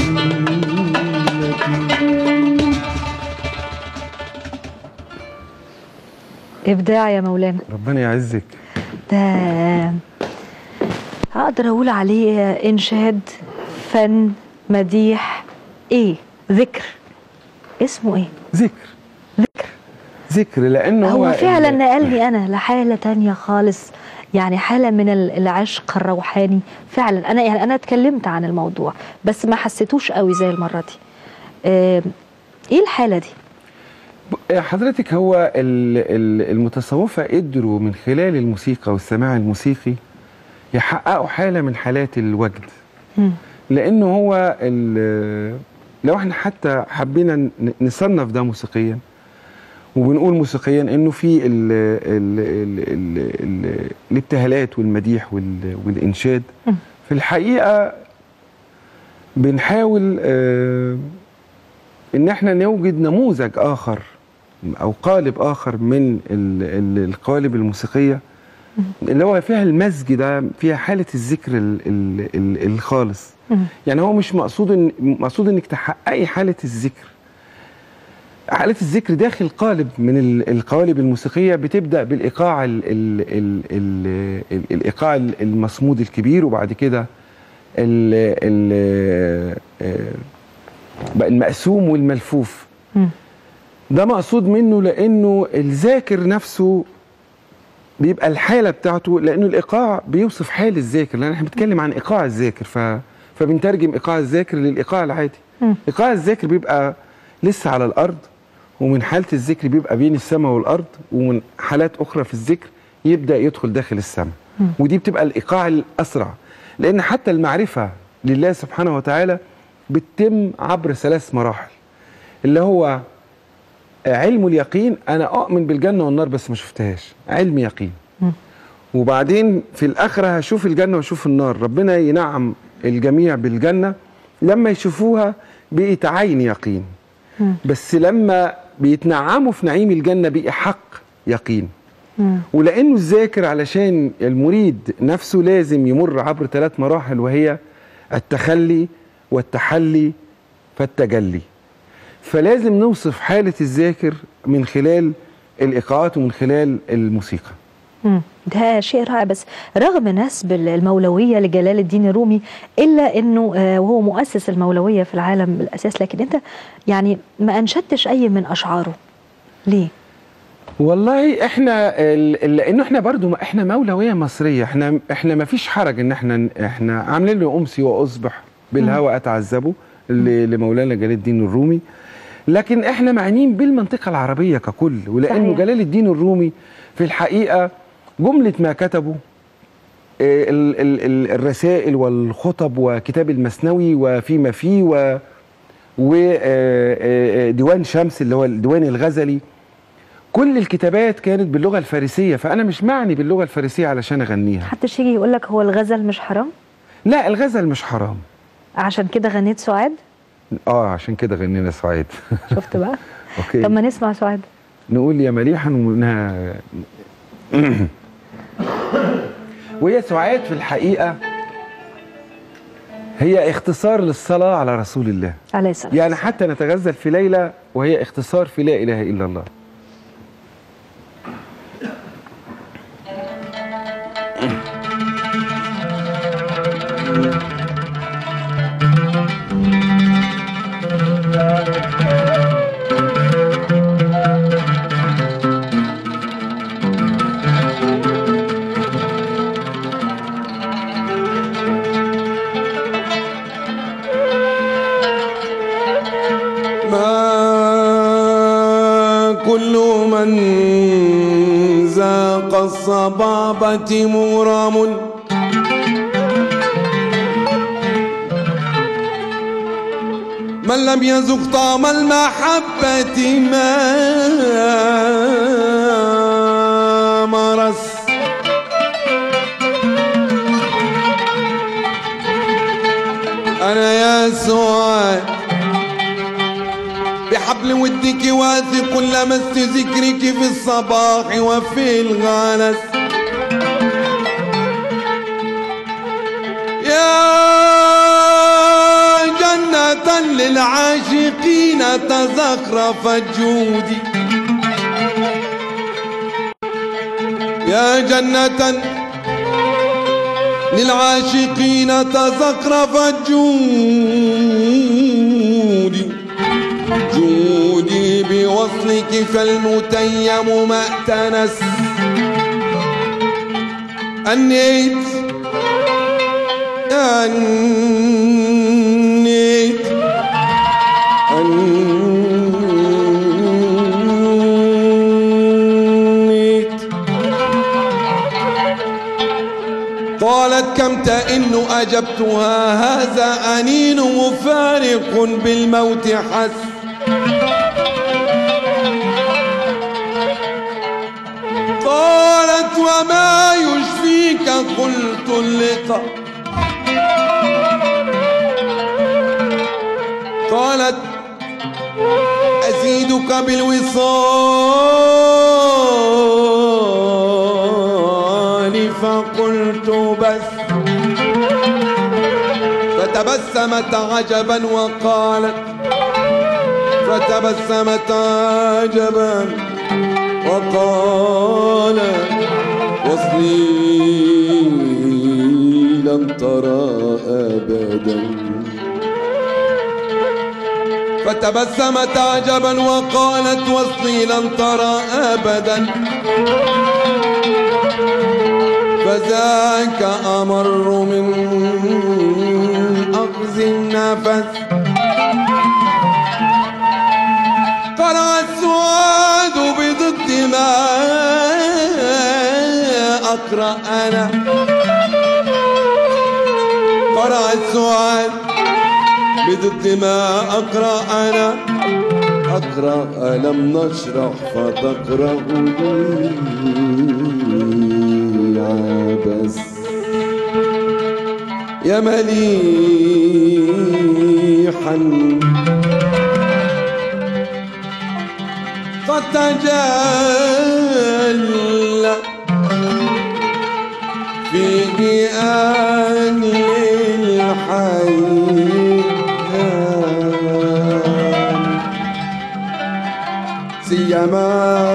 [SPEAKER 1] إبداع يا مولانا،
[SPEAKER 5] ربنا يعزك.
[SPEAKER 1] ده أقدر أقول عليه إنشاد، فن، مديح، إيه، ذكر. اسمه إيه؟
[SPEAKER 5] ذكر.
[SPEAKER 1] ذكر.
[SPEAKER 5] ذكر، لانه
[SPEAKER 1] هو فعلا نقلني انا لحاله تانية خالص، يعني حاله من العشق الروحاني فعلا. انا اتكلمت عن الموضوع بس ما حسيتوش قوي زي المره دي. ايه الحاله دي؟
[SPEAKER 5] حضرتك هو المتصوفه قدروا من خلال الموسيقى والسماع الموسيقي يحققوا حاله من حالات الوجد. لانه هو لو احنا حتى حبينا نصنف ده موسيقيا وبنقول موسيقيا انه في الابتهالات والمديح والانشاد، في الحقيقه بنحاول ان احنا نوجد نموذج اخر او قالب اخر من القوالب الموسيقيه اللي هو فيها المزج ده، فيها حاله الذكر الخالص. يعني هو مش مقصود انك تحققي حاله الذكر. حالة الذكر داخل قالب من القوالب الموسيقية بتبدأ بالإيقاع الإيقاع المصمود الكبير، وبعد كده المقسوم والملفوف. ده مقصود منه لأنه الذاكر نفسه بيبقى الحالة بتاعته، لأنه الإيقاع بيوصف حال الذاكر، لأن احنا بنتكلم عن إيقاع الذاكر فبنترجم إيقاع الذاكر للإيقاع العادي. إيقاع الذاكر بيبقى لسه على الأرض، ومن حالة الذكر بيبقى بين السماء والأرض، ومن حالات أخرى في الذكر يبدأ يدخل داخل السماء. ودي بتبقى الإيقاع الأسرع، لأن حتى المعرفة لله سبحانه وتعالى بتتم عبر 3 مراحل، اللي هو علم اليقين، أنا أؤمن بالجنة والنار بس ما شفتهاش، علم يقين. وبعدين في الآخرة هشوف الجنة واشوف النار، ربنا ينعم الجميع بالجنة، لما يشوفوها بقت عين يقين. بس لما بيتنعموا في نعيم الجنة بقى حق يقين. ولأنه الذاكر علشان المريد نفسه لازم يمر عبر 3 مراحل، وهي التخلي والتحلي فالتجلي. فلازم نوصف حالة الذاكر من خلال الإيقاعات ومن خلال الموسيقى.
[SPEAKER 1] ده شيء رائع. بس رغم نسب المولوية لجلال الدين الرومي، إلا أنه وهو مؤسس المولوية في العالم بالأساس، لكن أنت يعني ما أنشدتش أي من أشعاره ليه؟
[SPEAKER 5] والله احنا لانه احنا برضو احنا مولويه مصريه، احنا ما فيش حرج ان احنا عاملين له امسي واصبح بالهوى اتعذبه لمولانا جلال الدين الرومي، لكن احنا معنيين بالمنطقه العربيه ككل. ولانه جلال الدين الرومي في الحقيقه جمله ما كتبه الرسائل والخطب وكتاب المسنوي وفيما فيه وديوان شمس اللي هو الديوان الغزلي، كل الكتابات كانت باللغة الفارسية. فأنا مش معني باللغة الفارسية علشان أغنيها.
[SPEAKER 1] محدش يجي يقول لك هو الغزل مش حرام؟
[SPEAKER 5] لا، الغزل مش حرام.
[SPEAKER 1] عشان كده غنيت سعاد؟
[SPEAKER 5] عشان كده غنينا سعاد.
[SPEAKER 1] شفت بقى؟
[SPEAKER 5] أوكي.
[SPEAKER 1] طب ما نسمع سعاد.
[SPEAKER 5] نقول يا مليحا ومنها وهي سعاد في الحقيقة هي اختصار للصلاة على رسول الله
[SPEAKER 1] عليه الصلاة.
[SPEAKER 5] يعني حتى نتغزل في ليلة وهي اختصار في لا إله إلا الله.
[SPEAKER 3] الصبابة مغرم من لم يذق طعم المحبة ما مرس. أنا يا سعاد بحبل ودك واثق لمست ذكرك في الصباح وفي الغلس. يا جنة للعاشقين تزخرفت جودي، يا جنة للعاشقين تزخرفت جودي، جودي لي بوصلك فالمتيم ما ائتنس. أنيت أنيت أنيت. قالت كم تئن أجبتها هذا أنين مفارق بالموت حس. قالت وما يشفيك قلت اللقاء. قالت أزيدك بالوصال فقلت بس. فتبسمت عجبا وقالت فتبسمت عجبا وقالت وصلي لن ترى أبدا. فتبسمت عجبا وقالت وصلي لن ترى أبدا. فذاك أمر من أخذ النفس. قرأ السعاد بضد ما أقرأ أنا. قرأ السعاد بضد ما أقرأ أنا. أقرأ ألم نشرح فتقرأ لي عبس. يا مليحا قد تجلى فيه أهل الحي سيما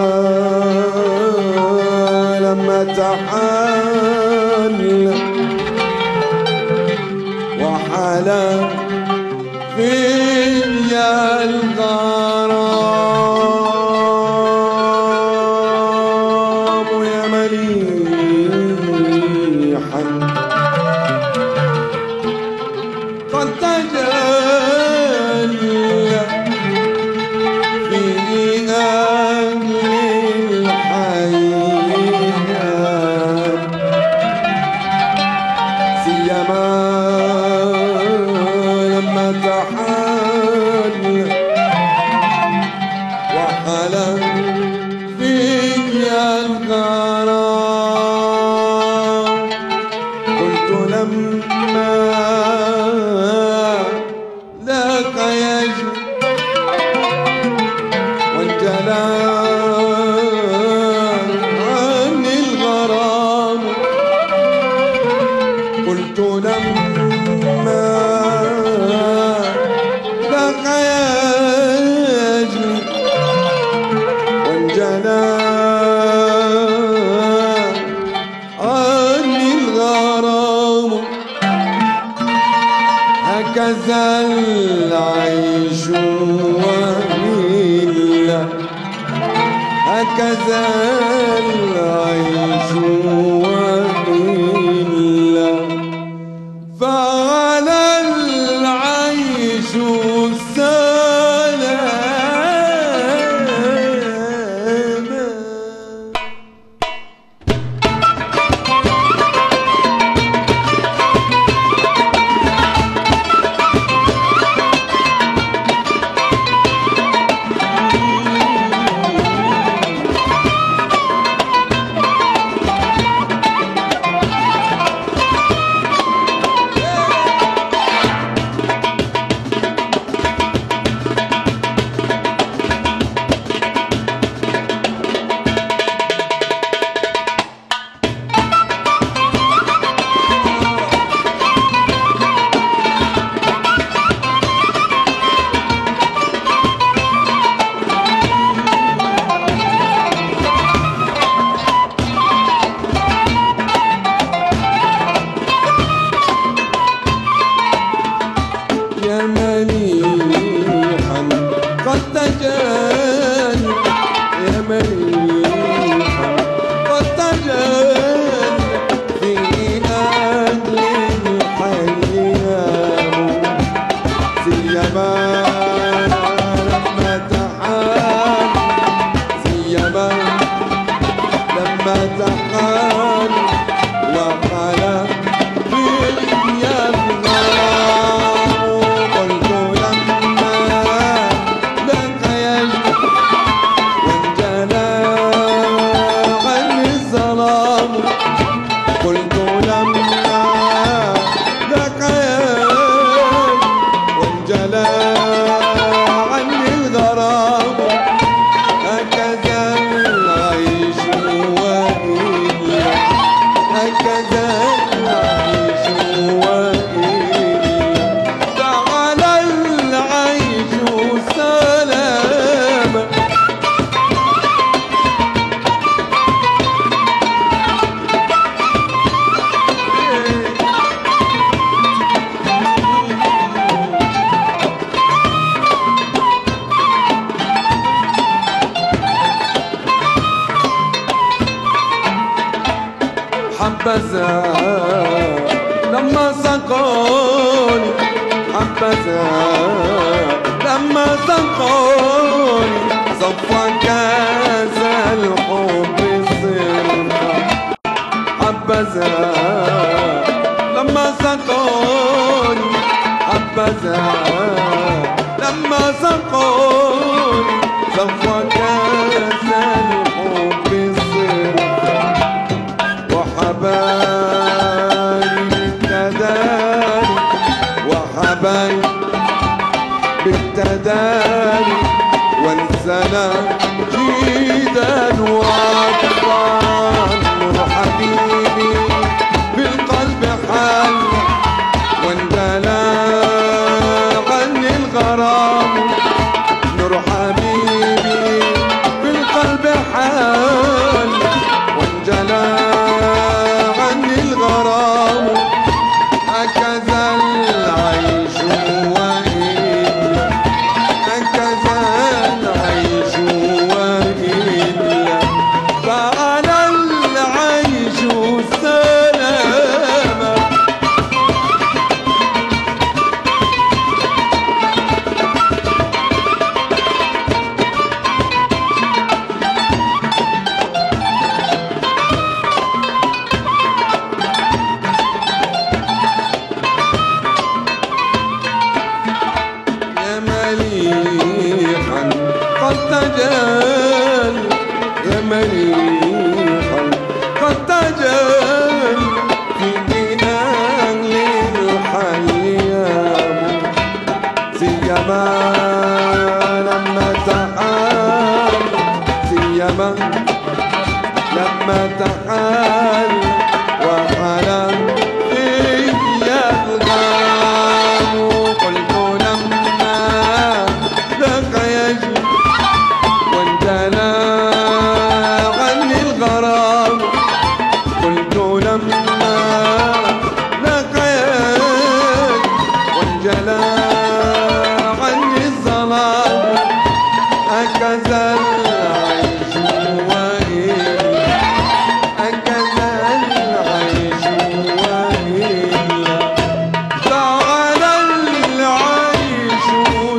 [SPEAKER 3] لما تحل وحلا في الغرام. يا مليحا قد تجلى في أهل الحي سيما لما تحل وحلا فيك يا الغرام. قلت لما ذاك يجري وانجلى عني الغرام. قلت لما ذاك يجري وانجلى عني الغرام. هكذا العيش وإلا هكذا العيش وإلا فعلى العيش السلام. تحال وحلا بيا الغرام قلت لما لك يجب وانجلى عني الظلام قلت لما لك يجب وانجلى عني الغرام هكذا العيش وإلا هكذا العيش وإلا تعالى العيش سلاما حبذا لما سقوني حبذا لما سقوني صفى كاس الحب صرنا حبذا لما سقوني حبذا لما سقوني صفى كاس الحب صرنا وحبايب بالتداري وحبايب بالتداري وانسنا جيدا وعطفان نور حبيبي بالقلب حل واندلى عني الغرام نور حبيبي بالقلب حل وانجلى هكذا العيش وإلا هكذا العيش وإلا فعلى العيش سلاما مليحا قد تجل يا مليحا قد تجل في بناء للحيام سيما لما تحال سيما لما تحال وحلا فيا الغام قلت لما لك يجب وانجلى عني الغرام قلت لما لك يجب وانجلى عني الظلام هكذا العيش وإلا هكذا العيش وإلا تعالى العيش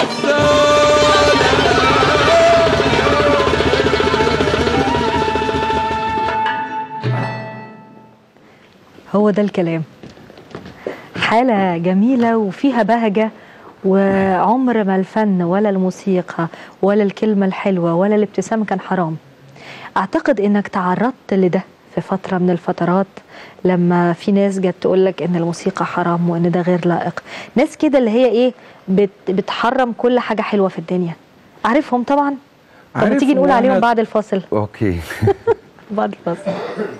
[SPEAKER 1] هو ده الكلام. حالة جميلة وفيها بهجة، وعمر ما الفن ولا الموسيقى ولا الكلمة الحلوة ولا الابتسام كان حرام. أعتقد إنك تعرضت لده في فترة من الفترات لما في ناس جت تقولك إن الموسيقى حرام وإن ده غير لائق. ناس كده اللي هي إيه بتحرم كل حاجة حلوة في الدنيا. عارفهم طبعا؟ طب تيجي نقول عليهم بعد الفاصل.
[SPEAKER 5] أوكي.
[SPEAKER 1] بعد الفاصل.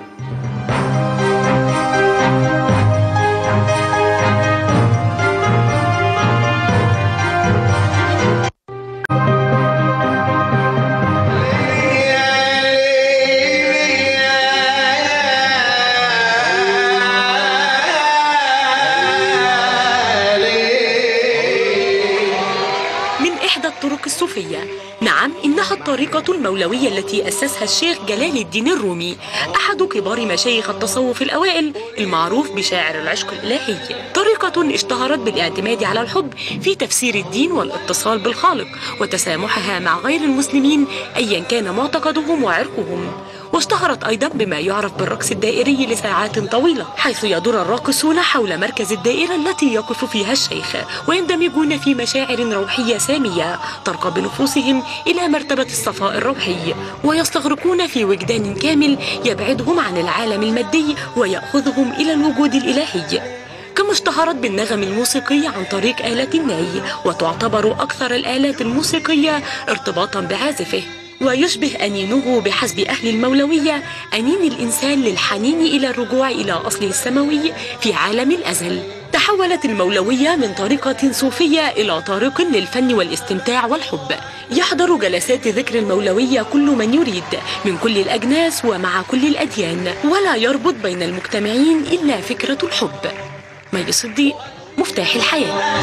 [SPEAKER 6] الطرق الصوفية. نعم، إنها الطريقة المولوية التي أسسها الشيخ جلال الدين الرومي، أحد كبار مشايخ التصوف الأوائل المعروف بشاعر العشق الإلهي. طريقة اشتهرت بالاعتماد على الحب في تفسير الدين والاتصال بالخالق وتسامحها مع غير المسلمين أيا كان معتقدهم وعرقهم. واشتهرت أيضا بما يعرف بالرقص الدائري لساعات طويلة، حيث يدور الراقصون حول مركز الدائرة التي يقف فيها الشيخ، ويندمجون في مشاعر روحية سامية ترقى بنفوسهم إلى مرتبة الصفاء الروحي، ويستغرقون في وجدان كامل يبعدهم عن العالم المادي ويأخذهم إلى الوجود الإلهي. كما اشتهرت بالنغم الموسيقي عن طريق آلة الناي، وتعتبر أكثر الآلات الموسيقية ارتباطا بعازفه، ويشبه أنينه بحسب أهل المولوية أنين الإنسان للحنين إلى الرجوع إلى أصله السماوي في عالم الأزل. تحولت المولوية من طريقة صوفية إلى طريق للفن والاستمتاع والحب. يحضر جلسات ذكر المولوية كل من يريد من كل الأجناس ومع كل الأديان، ولا يربط بين المجتمعين إلا فكرة الحب. مي صديق، مفتاح الحياة.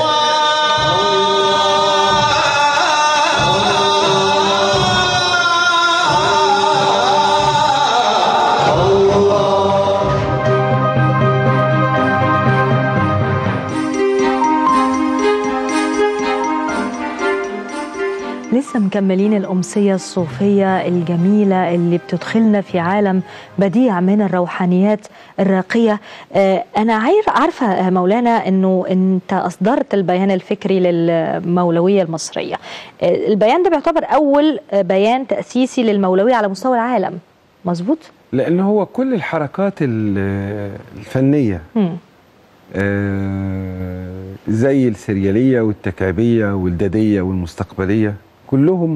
[SPEAKER 1] لسه مكملين الأمسية الصوفية الجميلة اللي بتدخلنا في عالم بديع من الروحانيات الراقية. أنا عارفة مولانا أنه أنت أصدرت البيان الفكري للمولوية المصرية. البيان ده بيعتبر أول بيان تأسيسي للمولوية على مستوى العالم، مظبوط؟
[SPEAKER 5] لأن هو كل الحركات الفنية زي السريالية والتكعيبية والدادية والمستقبلية كلهم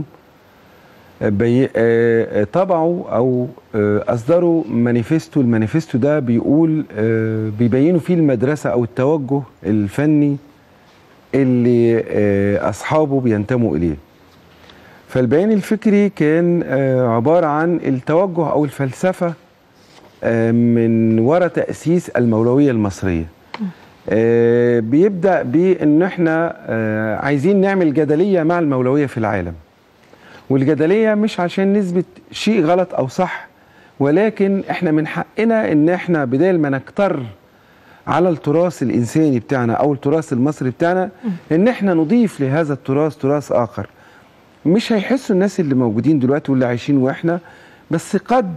[SPEAKER 5] طبعوا أو أصدروا مانيفستو. المانيفستو ده بيقول بيبينوا فيه المدرسة أو التوجه الفني اللي أصحابه بينتموا إليه. فالبيان الفكري كان عبارة عن التوجه أو الفلسفة من وراء تأسيس المولوية المصرية. بيبدأ بأن احنا عايزين نعمل جدلية مع المولوية في العالم، والجدلية مش عشان نثبت شيء غلط أو صح، ولكن احنا من حقنا ان احنا بدل ما نكتر على التراث الإنساني بتاعنا أو التراث المصري بتاعنا ان احنا نضيف لهذا التراث تراث آخر. مش هيحسوا الناس اللي موجودين دلوقتي واللي عايشين واحنا، بس قد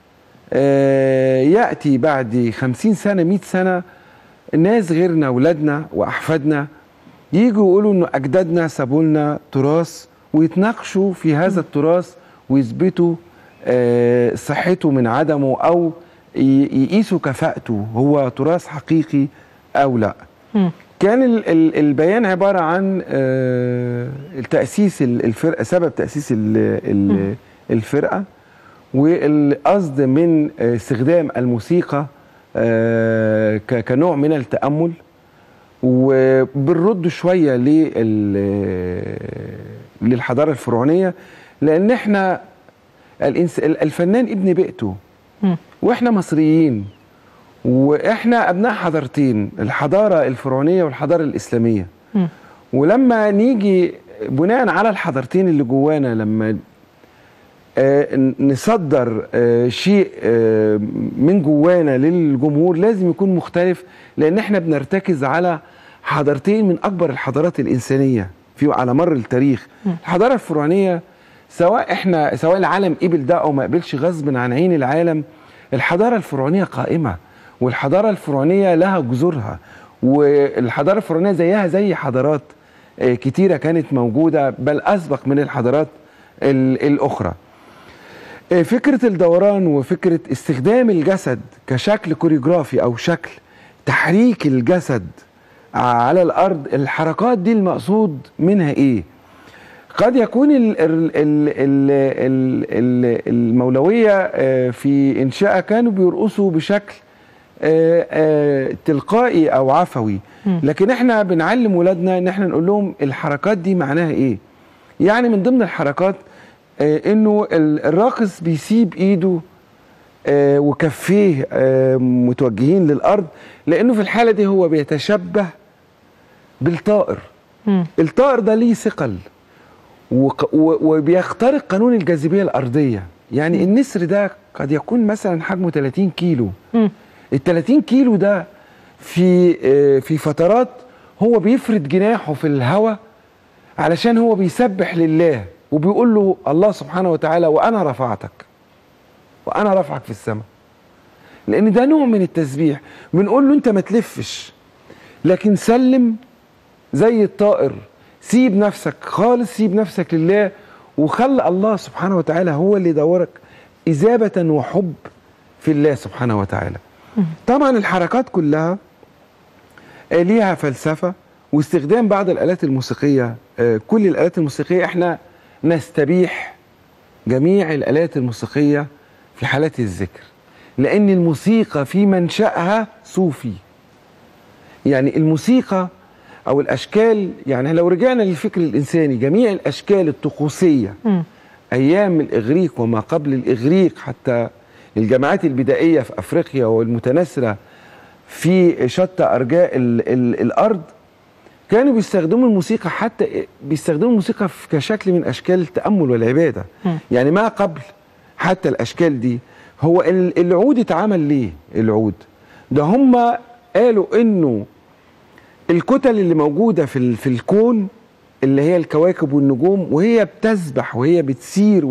[SPEAKER 5] يأتي بعد 50 سنة 100 سنة الناس غيرنا، أولادنا وأحفادنا، يجوا يقولوا إنه أجدادنا سابوا لنا تراث، ويتناقشوا في هذا التراث ويثبتوا صحته من عدمه، أو يقيسوا كفاءته، هو تراث حقيقي أو لا. كان البيان عبارة عن تأسيس الفرقة، سبب تأسيس الفرقة، والقصد من استخدام الموسيقى كنوع من التأمل، وبنرد شوية للحضارة الفرعونية، لأن احنا الفنان ابن بيئته، واحنا مصريين، واحنا أبناء حضارتين، الحضارة الفرعونية والحضارة الإسلامية. ولما نيجي بناء على الحضارتين اللي جوانا، لما نصدر شيء من جوانا للجمهور، لازم يكون مختلف، لأن احنا بنرتكز على حضارتين من أكبر الحضارات الإنسانية على مر التاريخ. الحضارة الفرعونية، سواء العالم قبل ده أو ما قبلش، غصب عن عين العالم، الحضارة الفرعونية قائمة، والحضارة الفرعونية لها جذورها، والحضارة الفرعونية زيها زي حضارات كتيرة كانت موجودة، بل أسبق من الحضارات الأخرى. فكرة الدوران وفكرة استخدام الجسد كشكل كوريوغرافي أو شكل تحريك الجسد على الأرض، الحركات دي المقصود منها إيه؟ قد يكون المولوية في إنشائها كانوا بيرقصوا بشكل تلقائي أو عفوي، لكن احنا بنعلم ولادنا ان احنا نقول لهم الحركات دي معناها ايه. يعني من ضمن الحركات انه الراقص بيسيب ايده وكفيه متوجهين للأرض، لأنه في الحالة دي هو بيتشبه بالطائر. الطائر ده ليه ثقل وبيخترق قانون الجاذبية الأرضية. يعني النسر ده قد يكون مثلا حجمه 30 كيلو. ال 30 كيلو ده في فترات هو بيفرد جناحه في الهواء علشان هو بيسبح لله وبيقول له الله سبحانه وتعالى وأنا رفعتك. وانا رافعك في السماء. لان ده نوع من التسبيح، بنقول له انت ما تلفش لكن سلم زي الطائر، سيب نفسك خالص، سيب نفسك لله، وخلي الله سبحانه وتعالى هو اللي يدورك إذابة وحب في الله سبحانه وتعالى. طبعا الحركات كلها ليها فلسفة واستخدام بعض الآلات الموسيقية. كل الآلات الموسيقية احنا نستبيح جميع الآلات الموسيقية في حالات الذكر، لأن الموسيقى في منشأها صوفي. يعني الموسيقى أو الأشكال، يعني لو رجعنا للفكر الإنساني، جميع الأشكال الطقوسية أيام الإغريق وما قبل الإغريق، حتى الجماعات البدائية في أفريقيا والمتناثرة في شتى أرجاء الأرض، كانوا بيستخدموا الموسيقى، حتى بيستخدموا الموسيقى كشكل من أشكال التأمل والعبادة. يعني ما قبل حتى الأشكال دي، هو العود اتعمل ليه؟ العود ده هم قالوا إنه الكتل اللي موجودة في الكون، اللي هي الكواكب والنجوم، وهي بتسبح وهي بتسير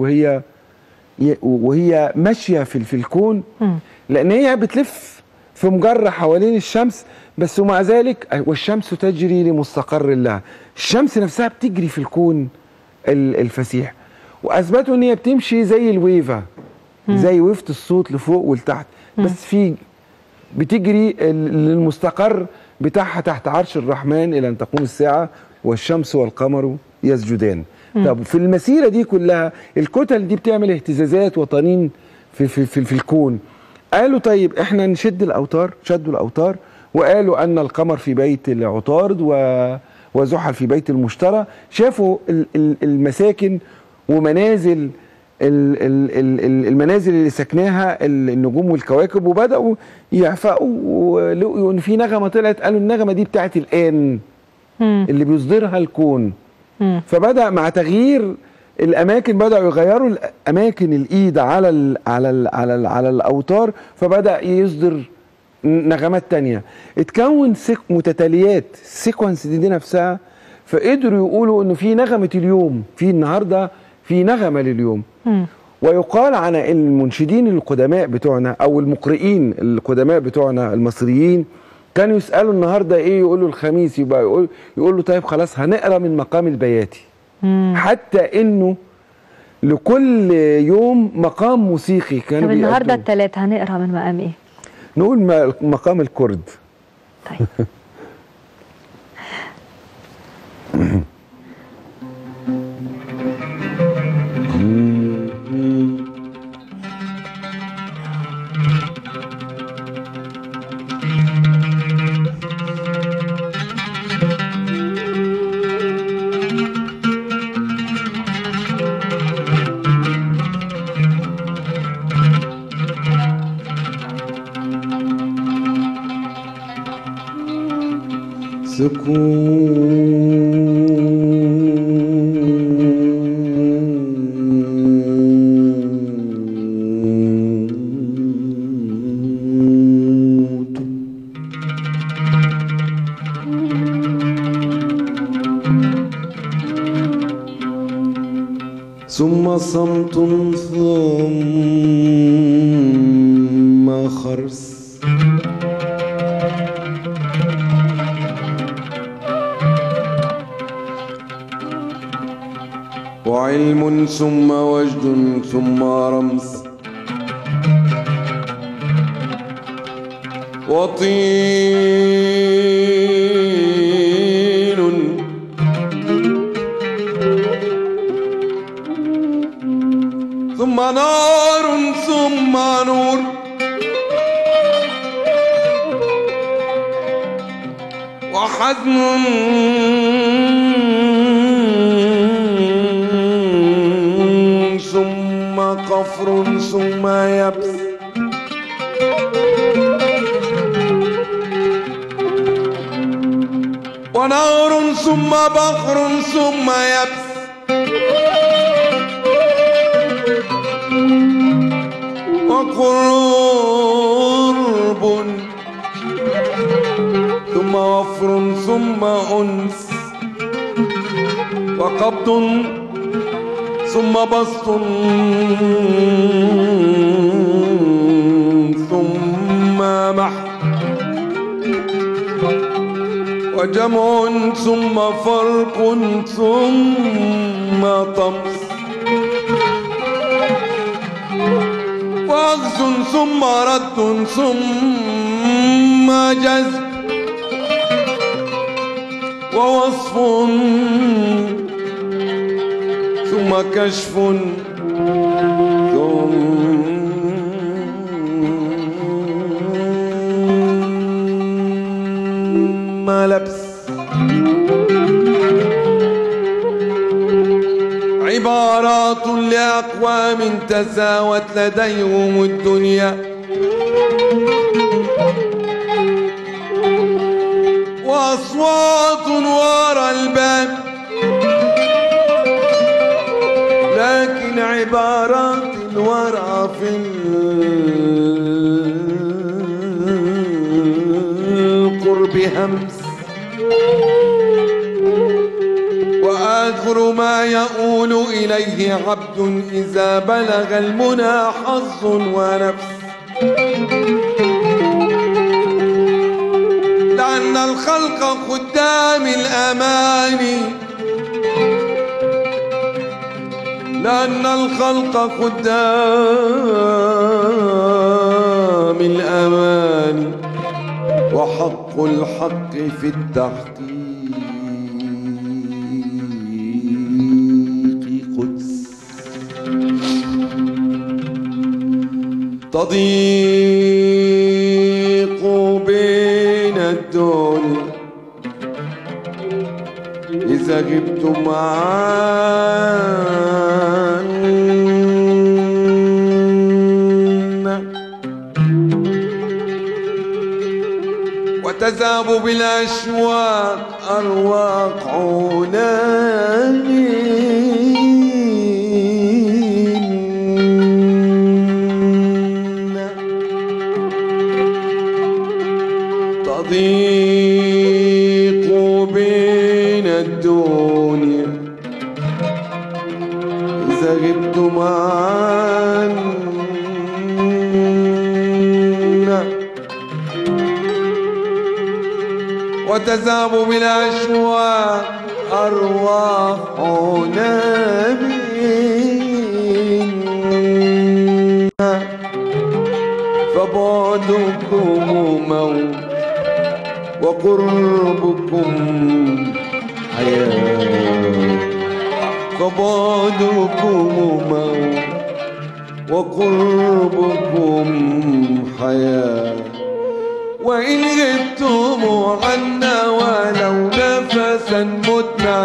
[SPEAKER 5] وهي ماشية في الكون، لأن هي بتلف في مجرة حوالين الشمس، بس ومع ذلك والشمس تجري لمستقر لها. الشمس نفسها بتجري في الكون الفسيح، وأثبتوا إن هي بتمشي زي الويفة، زي ويفة الصوت لفوق ولتحت، بس بتجري للمستقر بتاعها تحت عرش الرحمن إلى أن تقوم الساعة والشمس والقمر يسجدان. طب في المسيرة دي كلها الكتل دي بتعمل اهتزازات وطنين في الكون. قالوا طيب احنا نشد الأوتار، شدوا الأوتار، وقالوا أن القمر في بيت العطارد وزحل في بيت المشتري. شافوا المساكن ومنازل المنازل اللي سكناها النجوم والكواكب، وبدأوا يعفقوا ولقوا ان في نغمة طلعت، قالوا النغمة دي بتاعت الآن اللي بيصدرها الكون. فبدأ مع تغيير الأماكن بدأوا يغيروا الأماكن الإيد على الأوتار، فبدأ يصدر نغمات تانية، اتكون متتاليات السيكونس دي نفسها. فقدروا يقولوا انه في نغمة اليوم، في النهاردة في نغمة لليوم. ويقال عن المنشدين القدماء بتوعنا او المقرئين القدماء بتوعنا المصريين، كانوا يسألوا النهاردة ايه، يقولوا الخميس، يبقى يقولوا طيب خلاص هنقرأ من مقام البياتي. حتى انه لكل يوم مقام موسيقي كانوا
[SPEAKER 1] طب النهاردة الثلاث هنقرأ من مقام ايه؟
[SPEAKER 5] نقول مقام الكرد.
[SPEAKER 1] طيب
[SPEAKER 3] ثم صمت ثم خرس وعلم ثم وجد ثم رمز وطين ثم نار ثم نور وحزم ثم قفر ثم يبس ونار ثم بحر ثم يبس وقرب ثم وفر ثم أنس وقبض ثم بسط ثم محو وجمع ثم فرق ثم طمس وأخذ ثم رد ثم جذب ووصف ثم كشف ثم لبس عبارات لأقوام تساوت لديهم الدنيا وأصوات وراء الباب لكن عبارات الورى في القرب همس وآخر ما يؤول إليه عبد إذا بلغ المنى حظ ونفس لأن الخلق خدام الأماني لأن الخلق خدام الأماني وحق الحق في التحقيق قدس تضيق بين الدنيا إذا غبتم عنا وتذهب بالأشواق أرواحنا تضيق بين الدنيا إذا غبتم عنا وتذهب بالأشواق أرواحنا منا فبعدكم موت وقربكم حياة فبعدكم موت وقربكم حياة وإن غبتم عنا ولو نفسا متنا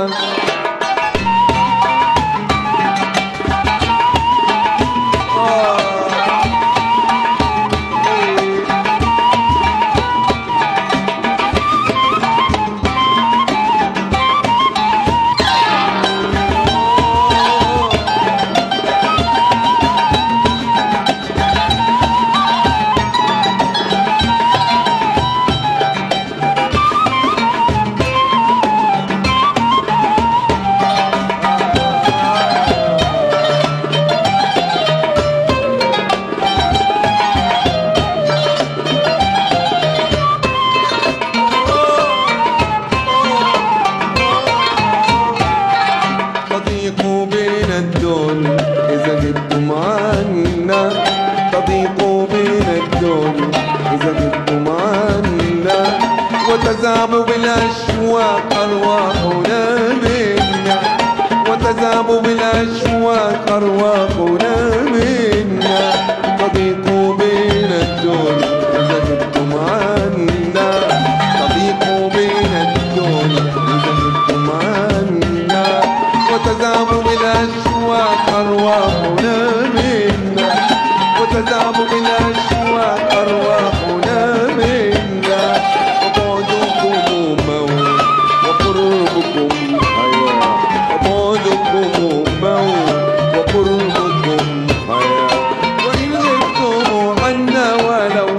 [SPEAKER 3] وتذهب بالأشواق أرواحنا منا وتذهب بالأشواق أرواحنا منا تضيق بين الدنيا إذا غبتم عنا تضيق بين الدنيا إذا غبتم عنا وتذهب بالأشواق أرواحنا منا وتذهب بالأشواق أرواحنا منا وقربكم حياة وبعدكم موت وقربكم حياة وإن غبتم عنا ولو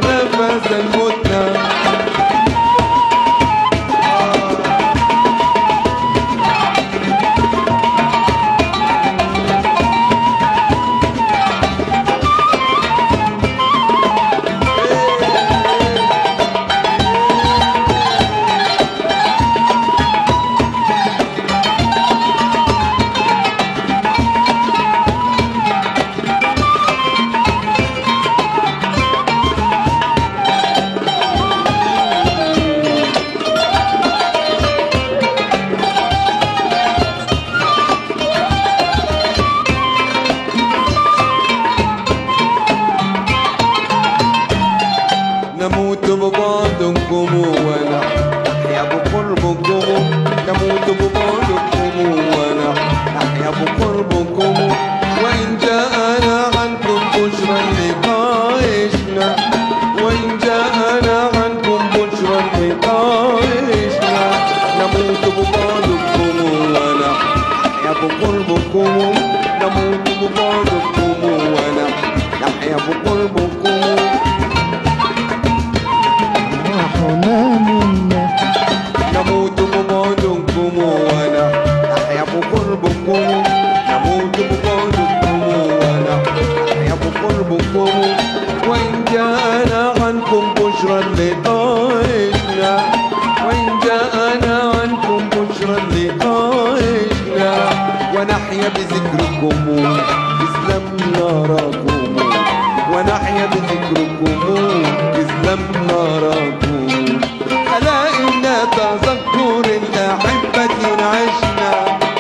[SPEAKER 3] بشرى لقائنا، وإن جاءنا عنكم بشرى لقائنا، ونحيا بذكركم إذ لم نراكم، ونحيا بذكركم إذ لم نراكم. ألا إن تذكر الأحبة عشنا،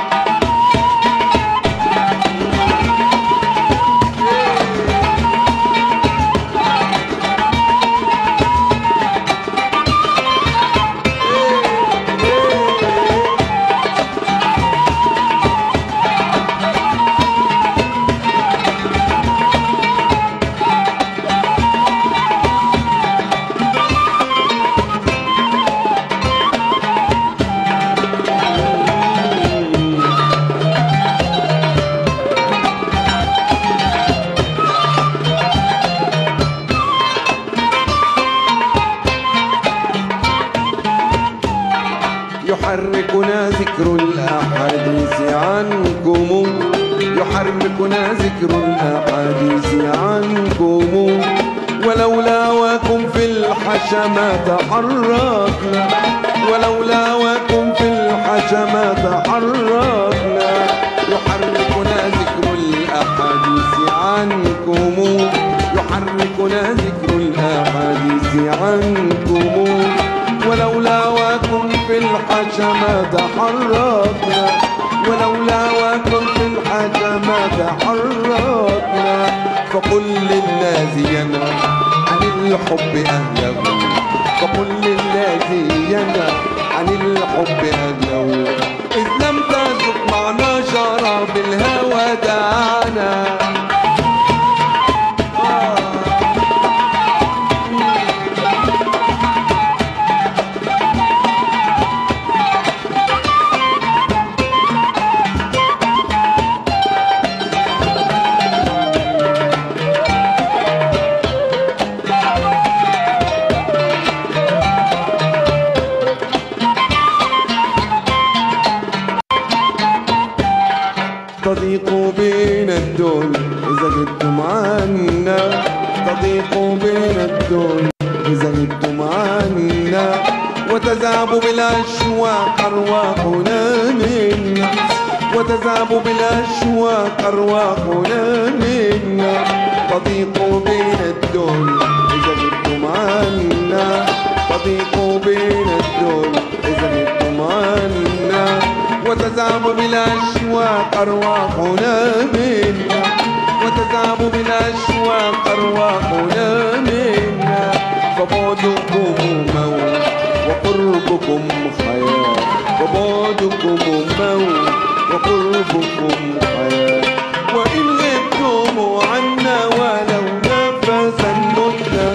[SPEAKER 3] يحركنا ذكر الأحاديث عنكم، يحركنا ذكر الأحاديث عنكم، ولولا واكم في الحشا ما تحركنا، ولولا واكم في الحشا ما تحركنا. يحركنا ذكر الأحاديث عنكم، يحركنا ذكر الأحاديث عنكم، ولولا واكم في الحشا ما تحركنا، ولولا واكم في الحشا ما تحركنا. فقل للذي ينهى عن الحب أهله، فقل للذي ينهى عن الحب أهله، إذ لم تذق معنا شراب الهوى دعنا. تضيق بين الدنيا إذا غبتم عنا، تضيق بين الدنيا إذا غبتم عنا، وتذهب بالأشواق أرواحنا منا، وتذهب بالأشواق أرواحنا منا. تضيق بين الدنيا إذا غبتم عنا، تضيق بين الدنيا إذا غبتم عنا، وتذهب بالأشواق أرواحنا منا، وتذهب بالأشواق أرواحنا منا. فبعدكم موت وقربكم حياة، فبعدكم موت وقربكم حياة، وإن غبتم عنا ولو نفسا متنا.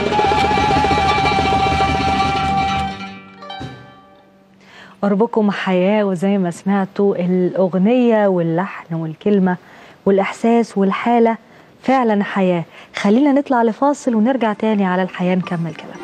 [SPEAKER 1] قربكم حياة، وزي ما سمعتوا الأغنية واللحن والكلمة والإحساس والحالة فعلا حياة. خلينا نطلع لفاصل ونرجع تاني على الحياة نكمل كلام.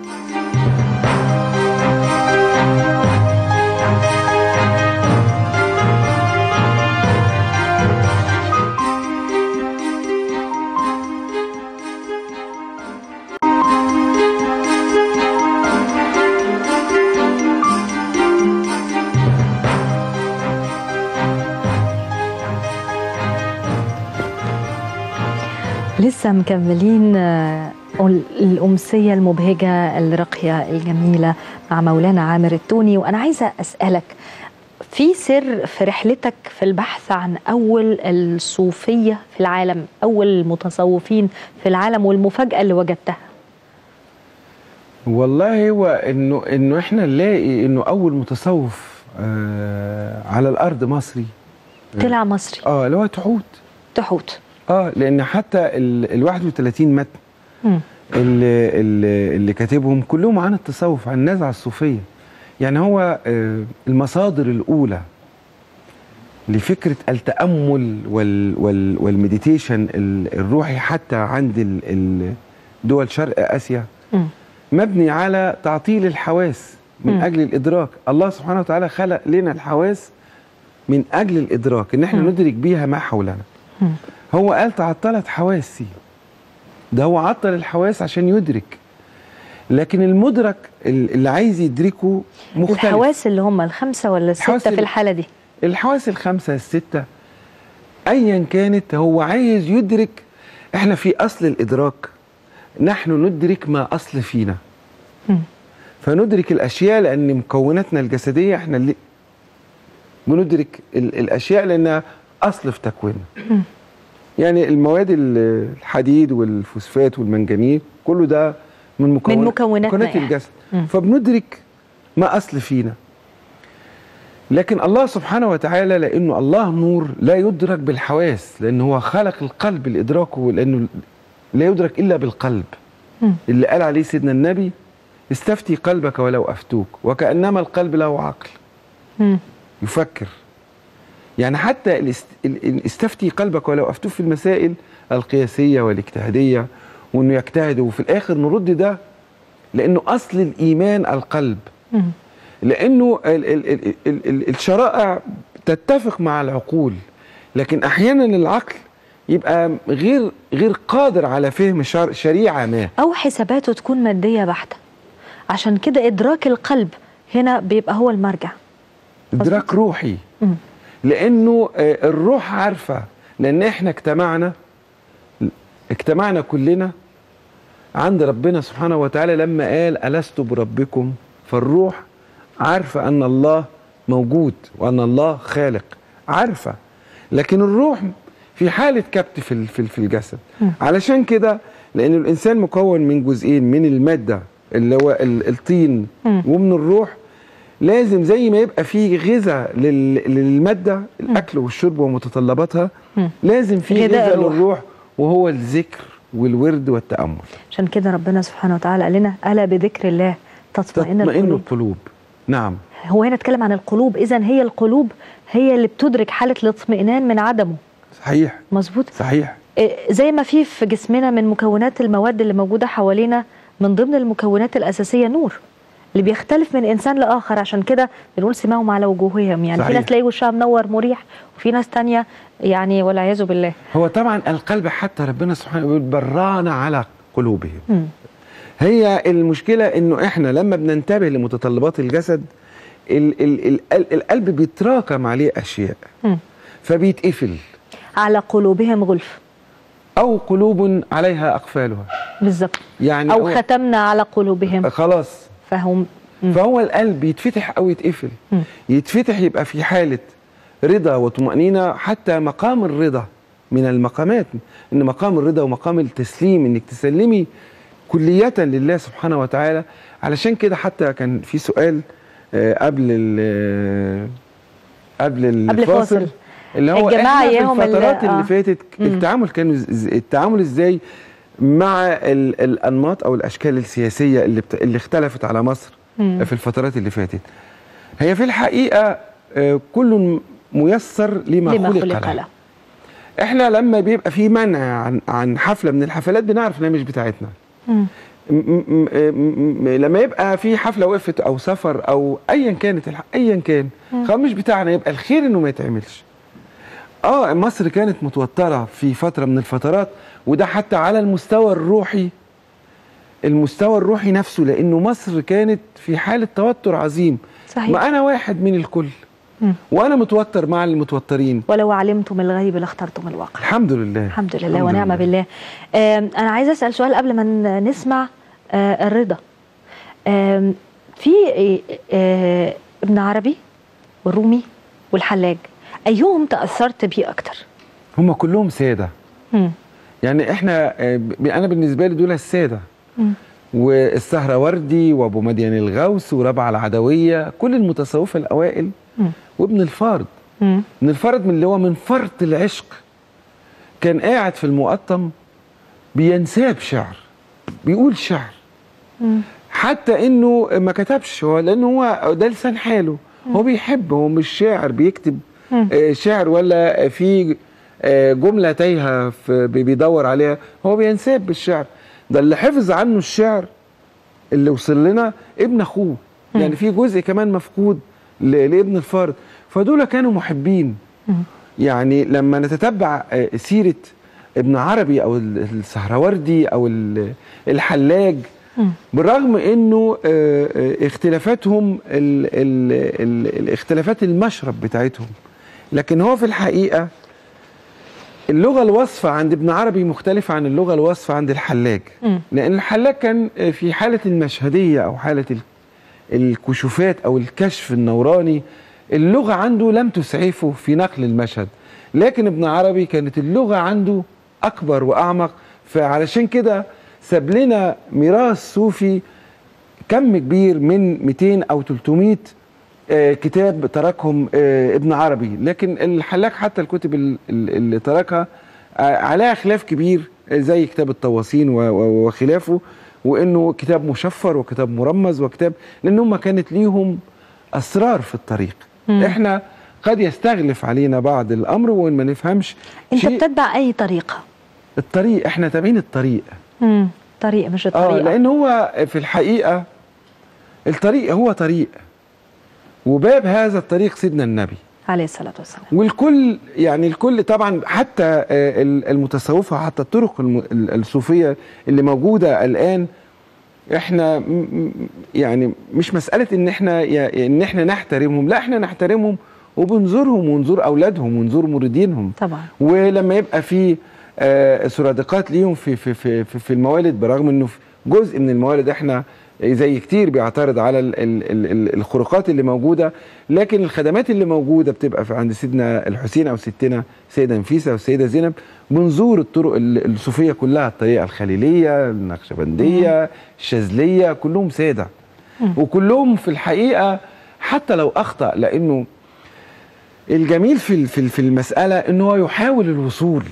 [SPEAKER 1] لسه مكملين الأمسية المبهجة الراقية الجميلة مع مولانا عامر التوني. وأنا عايزة أسألك في سر في رحلتك في البحث عن أول الصوفية في العالم، أول المتصوفين في العالم، والمفاجأة اللي وجدتها.
[SPEAKER 5] والله هو إنه إحنا نلاقي إنه أول متصوف على الأرض مصري،
[SPEAKER 1] طلع مصري.
[SPEAKER 5] اللي هو
[SPEAKER 1] تحوت.
[SPEAKER 5] لأن حتى ال 31 متن اللي كاتبهم كلهم عن التصوف، عن النزعة الصوفية. يعني هو المصادر الأولى لفكرة التأمل والمديتيشن الروحي حتى عند دول شرق آسيا مبني على تعطيل الحواس من أجل الإدراك. الله سبحانه وتعالى خلق لنا الحواس من أجل الإدراك، إن احنا ندرك بيها ما حولنا. هو قال تعطلت حواسي، ده هو عطل الحواس عشان يدرك. لكن المدرك اللي عايز يدركه مختلف.
[SPEAKER 1] الحواس اللي هم ال5 ولا ال6 في الحالة دي؟
[SPEAKER 5] الحواس ال5 ال6 أيا كانت، هو عايز يدرك. احنا في أصل الإدراك نحن ندرك ما أصل فينا. فندرك الأشياء لأن مكوناتنا الجسدية احنا اللي بندرك الأشياء لأنها أصل في تكويننا. يعني المواد الحديد والفوسفات والمنجنيز كله ده من مكونات الجسد. فبندرك ما أصل فينا. لكن الله سبحانه وتعالى لأنه الله نور لا يدرك بالحواس، لأنه هو خلق القلب لإدراكه، لأنه لا يدرك إلا بالقلب. اللي قال عليه سيدنا النبي: استفتي قلبك ولو أفتوك، وكأنما القلب له عقل يفكر. يعني حتى استفتي قلبك ولو أفتوك في المسائل القياسية والاجتهادية، وأنه يجتهد وفي الآخر نرد ده، لأنه أصل الإيمان القلب. لأنه الشرائع تتفق مع العقول، لكن أحيانا العقل يبقى غير قادر على فهم شريعة ما،
[SPEAKER 1] أو حساباته تكون مادية بحتة. عشان كده إدراك القلب هنا بيبقى هو المرجع.
[SPEAKER 5] إدراك روحي. لأنه الروح عارفة، لأن إحنا اجتمعنا كلنا عند ربنا سبحانه وتعالى لما قال: ألست بربكم. فالروح عارفة أن الله موجود وأن الله خالق، عارفة. لكن الروح في حالة كبت في الجسد. علشان كده لأن الإنسان مكون من جزئين، من المادة اللي هو الطين ومن الروح. لازم زي ما يبقى فيه غذاء للمادة، الأكل والشرب ومتطلباتها، لازم فيه غذاء للروح، وهو الذكر والورد والتأمل.
[SPEAKER 1] عشان كده ربنا سبحانه وتعالى قال لنا: ألا بذكر الله تطمئن
[SPEAKER 5] القلوب. نعم.
[SPEAKER 1] هو هنا اتكلم عن القلوب، إذن هي القلوب هي اللي بتدرك حالة الاطمئنان من عدمه.
[SPEAKER 5] صحيح.
[SPEAKER 1] مظبوط.
[SPEAKER 5] صحيح.
[SPEAKER 1] زي ما في جسمنا من مكونات المواد اللي موجودة حوالينا، من ضمن المكونات الأساسية نور، اللي بيختلف من إنسان لآخر. عشان كده بنقول: سماهم على وجوههم. يعني صحيح. في ناس تلاقي وشها منور مريح، وفي ناس تانية يعني والعياذ بالله.
[SPEAKER 5] هو طبعا القلب حتى ربنا سبحانه وتعالى بران على قلوبهم. هي المشكلة إنه إحنا لما بننتبه لمتطلبات الجسد، القلب بيتراكم عليه أشياء فبيتقفل. على
[SPEAKER 1] قلوبهم غلف،
[SPEAKER 5] أو قلوب عليها أقفالها.
[SPEAKER 1] بالظبط.
[SPEAKER 5] يعني
[SPEAKER 1] أو ختمنا على قلوبهم.
[SPEAKER 5] خلاص. فهو القلب يتفتح أو يتقفل. يتفتح يبقى في حالة رضا وطمأنينة. حتى مقام الرضا من المقامات، إن مقام الرضا ومقام التسليم، إنك تسلمي كلية لله سبحانه وتعالى. علشان كده حتى كان في سؤال قبل الفاصل، اللي هو احنا في الفترات اللي فاتت التعامل ازاي مع الانماط او الاشكال السياسيه اللي اختلفت على مصر في الفترات اللي فاتت. هي في الحقيقه كل ميسر لما خلق له. احنا لما بيبقى في منع عن حفله من الحفلات بنعرف انها مش بتاعتنا. لما يبقى في حفله وقفت او سفر او ايا كانت ايا كان خلاص مش بتاعنا، يبقى الخير انه ما يتعملش. مصر كانت متوتره في فتره من الفترات، وده حتى على المستوى الروحي نفسه، لانه مصر كانت في حاله توتر عظيم.
[SPEAKER 1] صحيح.
[SPEAKER 5] ما انا واحد من الكل، وانا متوتر مع المتوترين.
[SPEAKER 1] ولو علمتم الغيب لاخترتم الواقع.
[SPEAKER 5] الحمد لله.
[SPEAKER 1] الحمد لله ونعم بالله. انا عايزه اسال سؤال قبل ما نسمع الرضا. في ابن عربي والرومي والحلاج، ايهم تاثرت بيه اكتر؟
[SPEAKER 5] هم كلهم ساده. يعني احنا انا بالنسبه لي دول الساده. والسهروردي وابو مدين الغوث وربع العدويه، كل المتصوفه الاوائل. وابن الفارض. ابن الفارض من اللي هو من فرط العشق كان قاعد في المقطم بينساب شعر، بيقول شعر. حتى انه ما كتبش هو، لانه هو ده لسان حاله. هو بيحب، هو مش شاعر بيكتب شعر ولا في جمله تايهه بيدور عليها. هو بينساب بالشعر. ده اللي حفظ عنه الشعر اللي وصل لنا ابن اخوه. يعني في جزء كمان مفقود لابن الفارض. فدول كانوا محبين. يعني لما نتتبع سيرة ابن عربي أو السهروردي أو الحلاج بالرغم انه اختلافاتهم الاختلافات المشرب بتاعتهم، لكن هو في الحقيقة اللغة الوصفة عند ابن عربي مختلفة عن اللغة الوصفة عند الحلاج. لأن الحلاج كان في حالة المشهدية أو حالة الكشوفات أو الكشف النوراني، اللغة عنده لم تسعفه في نقل المشهد، لكن ابن عربي كانت اللغة عنده أكبر وأعمق، فعلشان كده ساب لنا ميراث صوفي كم كبير من 200 أو 300 كتاب تركهم ابن عربي. لكن الحلاج حتى الكتب اللي تركها عليها خلاف كبير، زي كتاب الطواسين وخلافه، وانه كتاب مشفر وكتاب مرمز وكتاب، لان هم كانت ليهم اسرار في الطريق. احنا قد يستغلف علينا بعض الامر وان ما نفهمش.
[SPEAKER 1] انت بتتبع اي طريقه؟
[SPEAKER 5] الطريق، احنا تابعين الطريق.
[SPEAKER 1] طريق مش الطريقه.
[SPEAKER 5] لان هو في الحقيقه الطريق هو طريق، وباب هذا الطريق سيدنا النبي
[SPEAKER 1] عليه الصلاة والسلام.
[SPEAKER 5] والكل يعني الكل طبعا، حتى المتصوفة، حتى الطرق الصوفية اللي موجودة الآن، احنا يعني مش مسألة ان احنا نحترمهم، لا احنا نحترمهم وبنزورهم ونزور اولادهم ونزور مريدينهم طبعا. ولما يبقى في سرادقات ليهم في الموالد، برغم انه جزء من الموالد احنا زي كتير بيعترض على الخروقات اللي موجودة، لكن الخدمات اللي موجودة بتبقى عند سيدنا الحسين أو ستنا سيدة نفيسة والسيدة زينب. بنزور الطرق الصوفية كلها، الطريقة الخليلية، النقشبندية، الشاذلية، كلهم سادة وكلهم في الحقيقة حتى لو أخطأ، لأنه الجميل في المسألة أنه هو يحاول الوصول.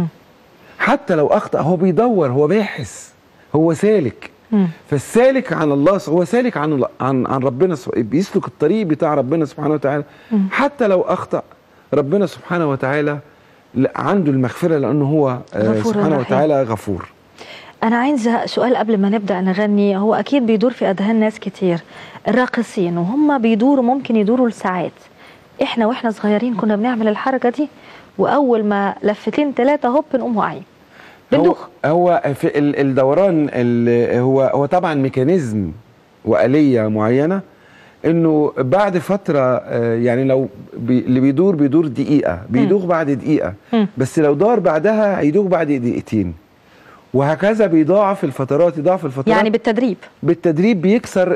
[SPEAKER 5] حتى لو أخطأ هو بيدور، هو باحث، هو سالك. فالسالك عن الله هو سالك عن ربنا، بيسلك الطريق بتاع ربنا سبحانه وتعالى. حتى لو أخطأ ربنا سبحانه وتعالى عنده المغفرة، لأنه هو سبحانه وتعالى غفور.
[SPEAKER 1] أنا عايزة سؤال قبل ما نبدأ نغني، هو أكيد بيدور في أذهان ناس كتير، الراقصين وهم بيدوروا ممكن يدوروا لساعات. إحنا وإحنا صغيرين كنا بنعمل الحركة دي، وأول ما لفتين 3 هوب نقوم واقعين بندوخ.
[SPEAKER 5] هو في الدوران هو طبعا ميكانيزم وآلية معينة، انه بعد فترة يعني لو اللي بيدور دقيقة بيدوخ بعد دقيقة، بس لو دار بعدها هيدوخ بعد دقيقتين، وهكذا بيضاعف الفترات، يعني بالتدريب بيكسر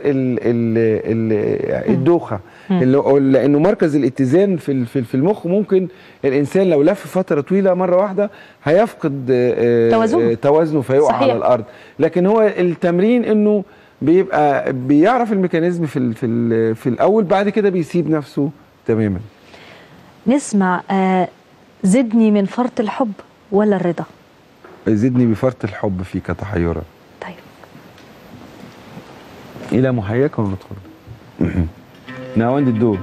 [SPEAKER 5] الدوخة. لانه مركز الاتزان في المخ، ممكن الانسان لو لف فترة طويلة مرة واحدة هيفقد توازنه فيقع صحيح. على الارض. لكن هو التمرين انه بيبقى بيعرف الميكانيزم في الاول، بعد كده بيسيب نفسه تماما.
[SPEAKER 1] نسمع زدني من فرط الحب ولا الرضا؟
[SPEAKER 5] زدني بفرط الحب فيك تحيرا.
[SPEAKER 1] طيب
[SPEAKER 5] الى محياك وندخل ناوند الدور.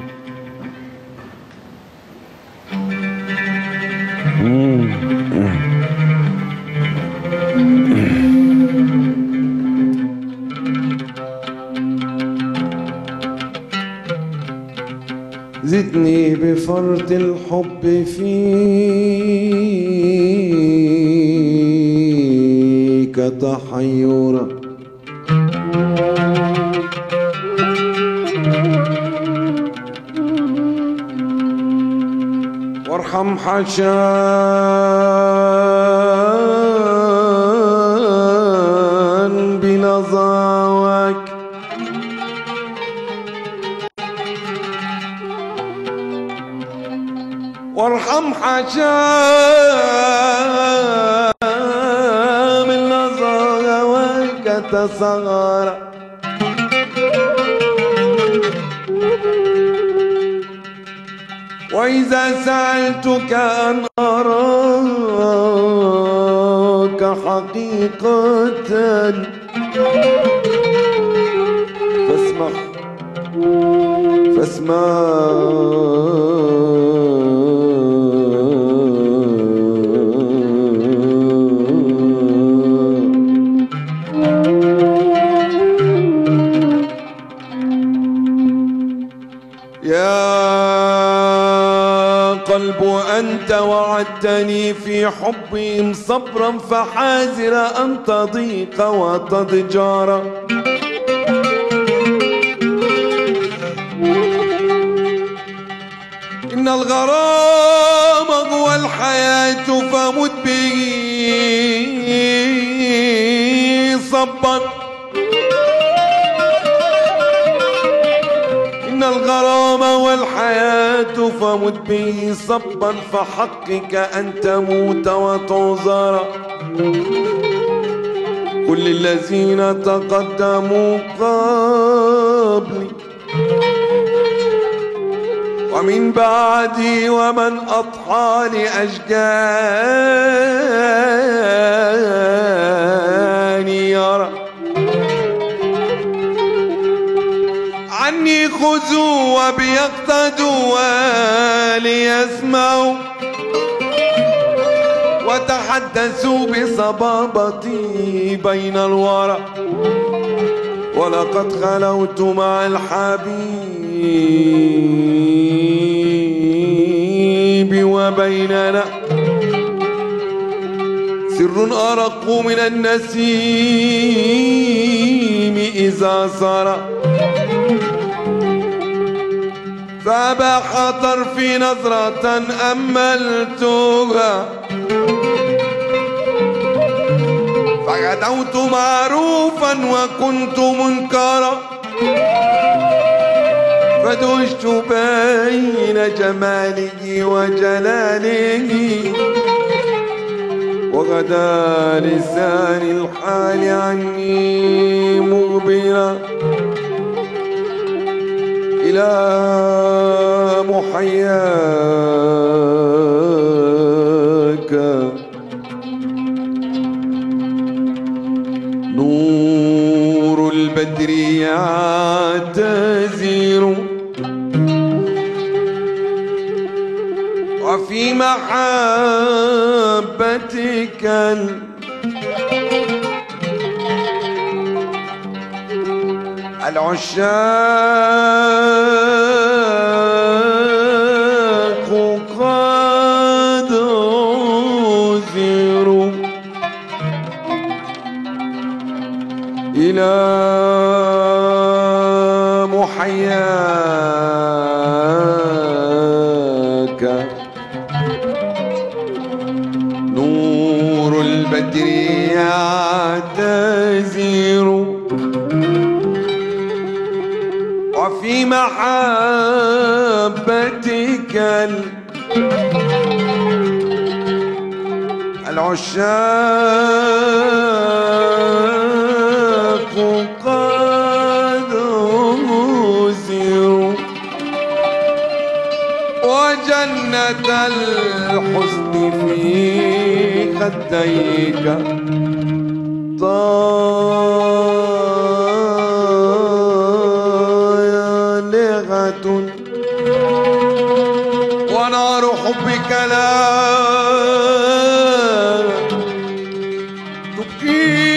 [SPEAKER 3] زدني بفرط الحب فيك تحيرا، وارحم حشان بنظاواك، وارحم حشام بنظاواك تصغر، وإذا سألتك أن أراك حقيقة فاسمع قلب أنت أنت وعدتني في حبهم صبرا فحاذر أن تضيق وتضجر. إن الغرام هو الحياة فمت به صبا. إن الغرام هو الحياة فمت به صبا فحقك أن تموت وتعذر. كل الذين تقدموا قبلي ومن بعدي ومن أضحى لأشجاني يرى عني خذوا وبيقتدوا وليسمعوا وتحدثوا بصبابتي بين الورى. ولقد خلوت مع الحبيب وبيننا سر أرق من النسيم إذا سرى. فأباح طرفي نظرة أملتها فغدوت معروفا وكنت منكرا. فدشت بين جماله وجلاله وغدا لسان الحال عني مغبرا إلى محياك. نور البدر يعتذر وفي محبتك العشاق قد عذروا إلى محياك. نور البدر يعتذر وفي محبتك العشاق قد عذروا وجنة الحسن في خديك طالغة ونار حبك لا تبكي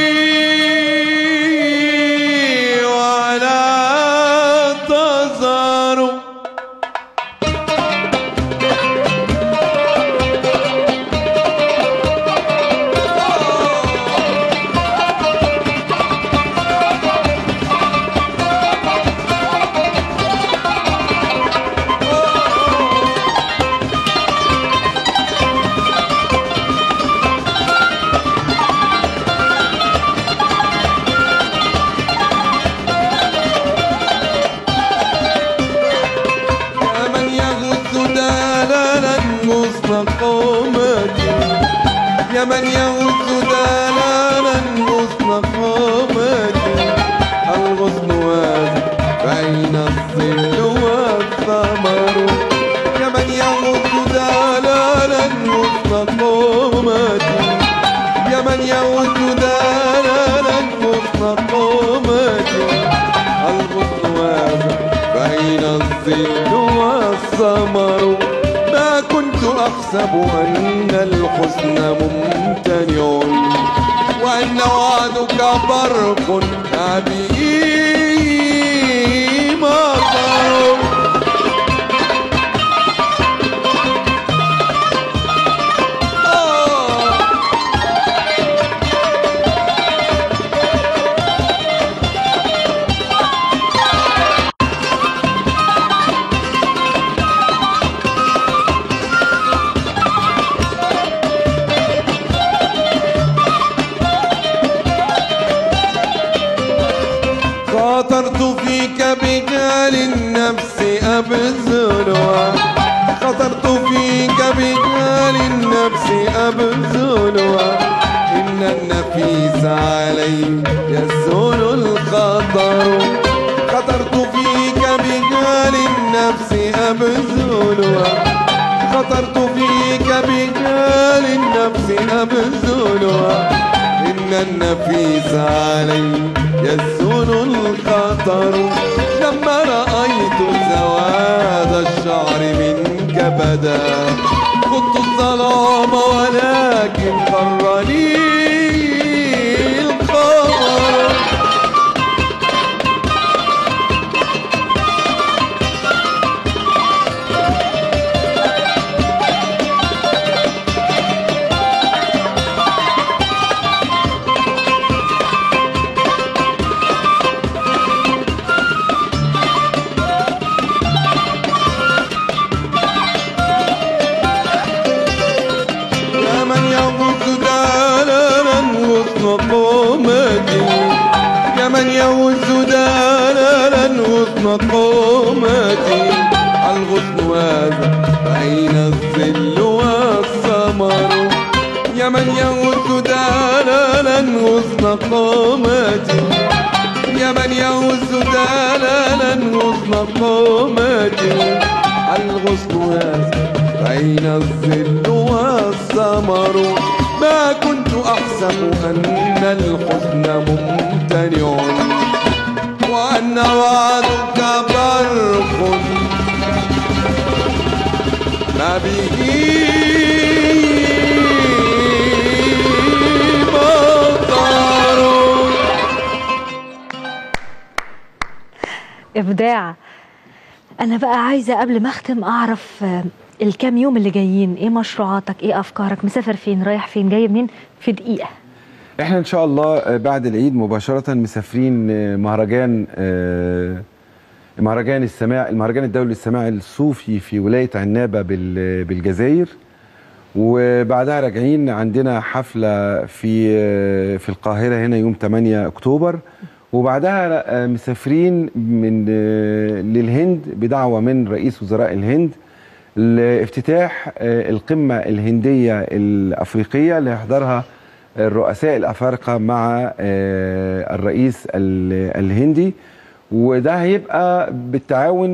[SPEAKER 3] ولا تزار. يا من يغز دلالا غصن قامتي الغصن واز بين الظل والثمر. يا من يغز دلالا غصن قامتي يا من يغز دلالا غصن قامتي الغصن واز بين الظل والثمر. ما كنت أحسب أن الحسن ممتنع وأن وعدك برق به مطر. خاطرت فيك بجال النفس أبذلها، خطرت فيك بجال النفس أبذلها، إن النفيس علي يسهل الخطر. خطرت فيك بجال النفس أبذلها، خطرت فيك بجال النفس أبذلها، إن النفيس علي يسهل الخطر. لما رأيت سواد الشعر منك بدا، خضت الظلام ولكن غرني القمر. يا من يوز دلالا غصن قومتي، الغصن هذا بين الظل والثمر. يا من يوز دلالا غصن قومتي، يا من يوز دلالا غصن قومتي، الغصن هذا بين الظل والثمر. ما كنت أحسب أن الحزن ممتنع، وأن وعدك برق ما به مطر.
[SPEAKER 1] إبداع. أنا بقى عايزة قبل ما أختم أعرف الكام يوم اللي جايين ايه مشروعاتك، ايه افكارك، مسافر فين، رايح فين، جاي منين، في دقيقه.
[SPEAKER 5] احنا ان شاء الله بعد العيد مباشره مسافرين مهرجان السماع، المهرجان الدولي للسماع الصوفي في ولايه عنابه بالجزائر، وبعدها راجعين عندنا حفله في القاهره هنا يوم 8 اكتوبر، وبعدها مسافرين للهند بدعوه من رئيس وزراء الهند لافتتاح القمة الهندية الأفريقية اللي يحضرها الرؤساء الأفارقة مع الرئيس الهندي، وده هيبقى بالتعاون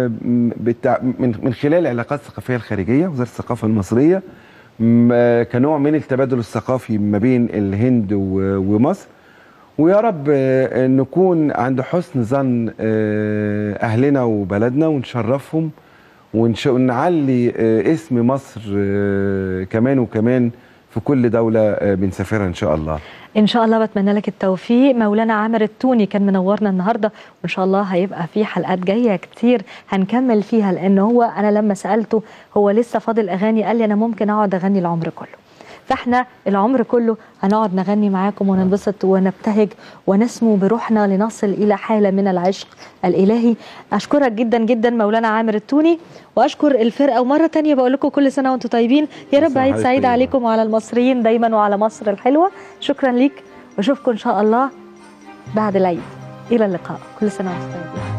[SPEAKER 5] من خلال العلاقات الثقافية الخارجية وزارة الثقافة المصرية كنوع من التبادل الثقافي ما بين الهند ومصر. ويا رب نكون عند حسن ظن أهلنا وبلدنا ونشرفهم ونعلي اسم مصر كمان وكمان في كل دولة بنسافرها إن شاء الله.
[SPEAKER 1] إن شاء الله بتمنى لك التوفيق. مولانا عامر التوني كان منورنا النهاردة، وإن شاء الله هيبقى في حلقات جاية كتير هنكمل فيها، لأن أنا لما سألته هو لسه فاضل أغاني قال لي أنا ممكن أقعد أغني العمر كله. فاحنا العمر كله هنقعد نغني معاكم وننبسط ونبتهج ونسمو بروحنا لنصل إلى حالة من العشق الإلهي. أشكرك جدا جدا مولانا عامر التوني، وأشكر الفرقة، ومرة تانية بقول لكم كل سنة وأنتم طيبين، يا رب عيد سعيد عليكم وعلى المصريين دايما وعلى مصر الحلوة. شكرا ليك، وأشوفكم إن شاء الله بعد العيد. إلى اللقاء، كل سنة وأنتم طيبين.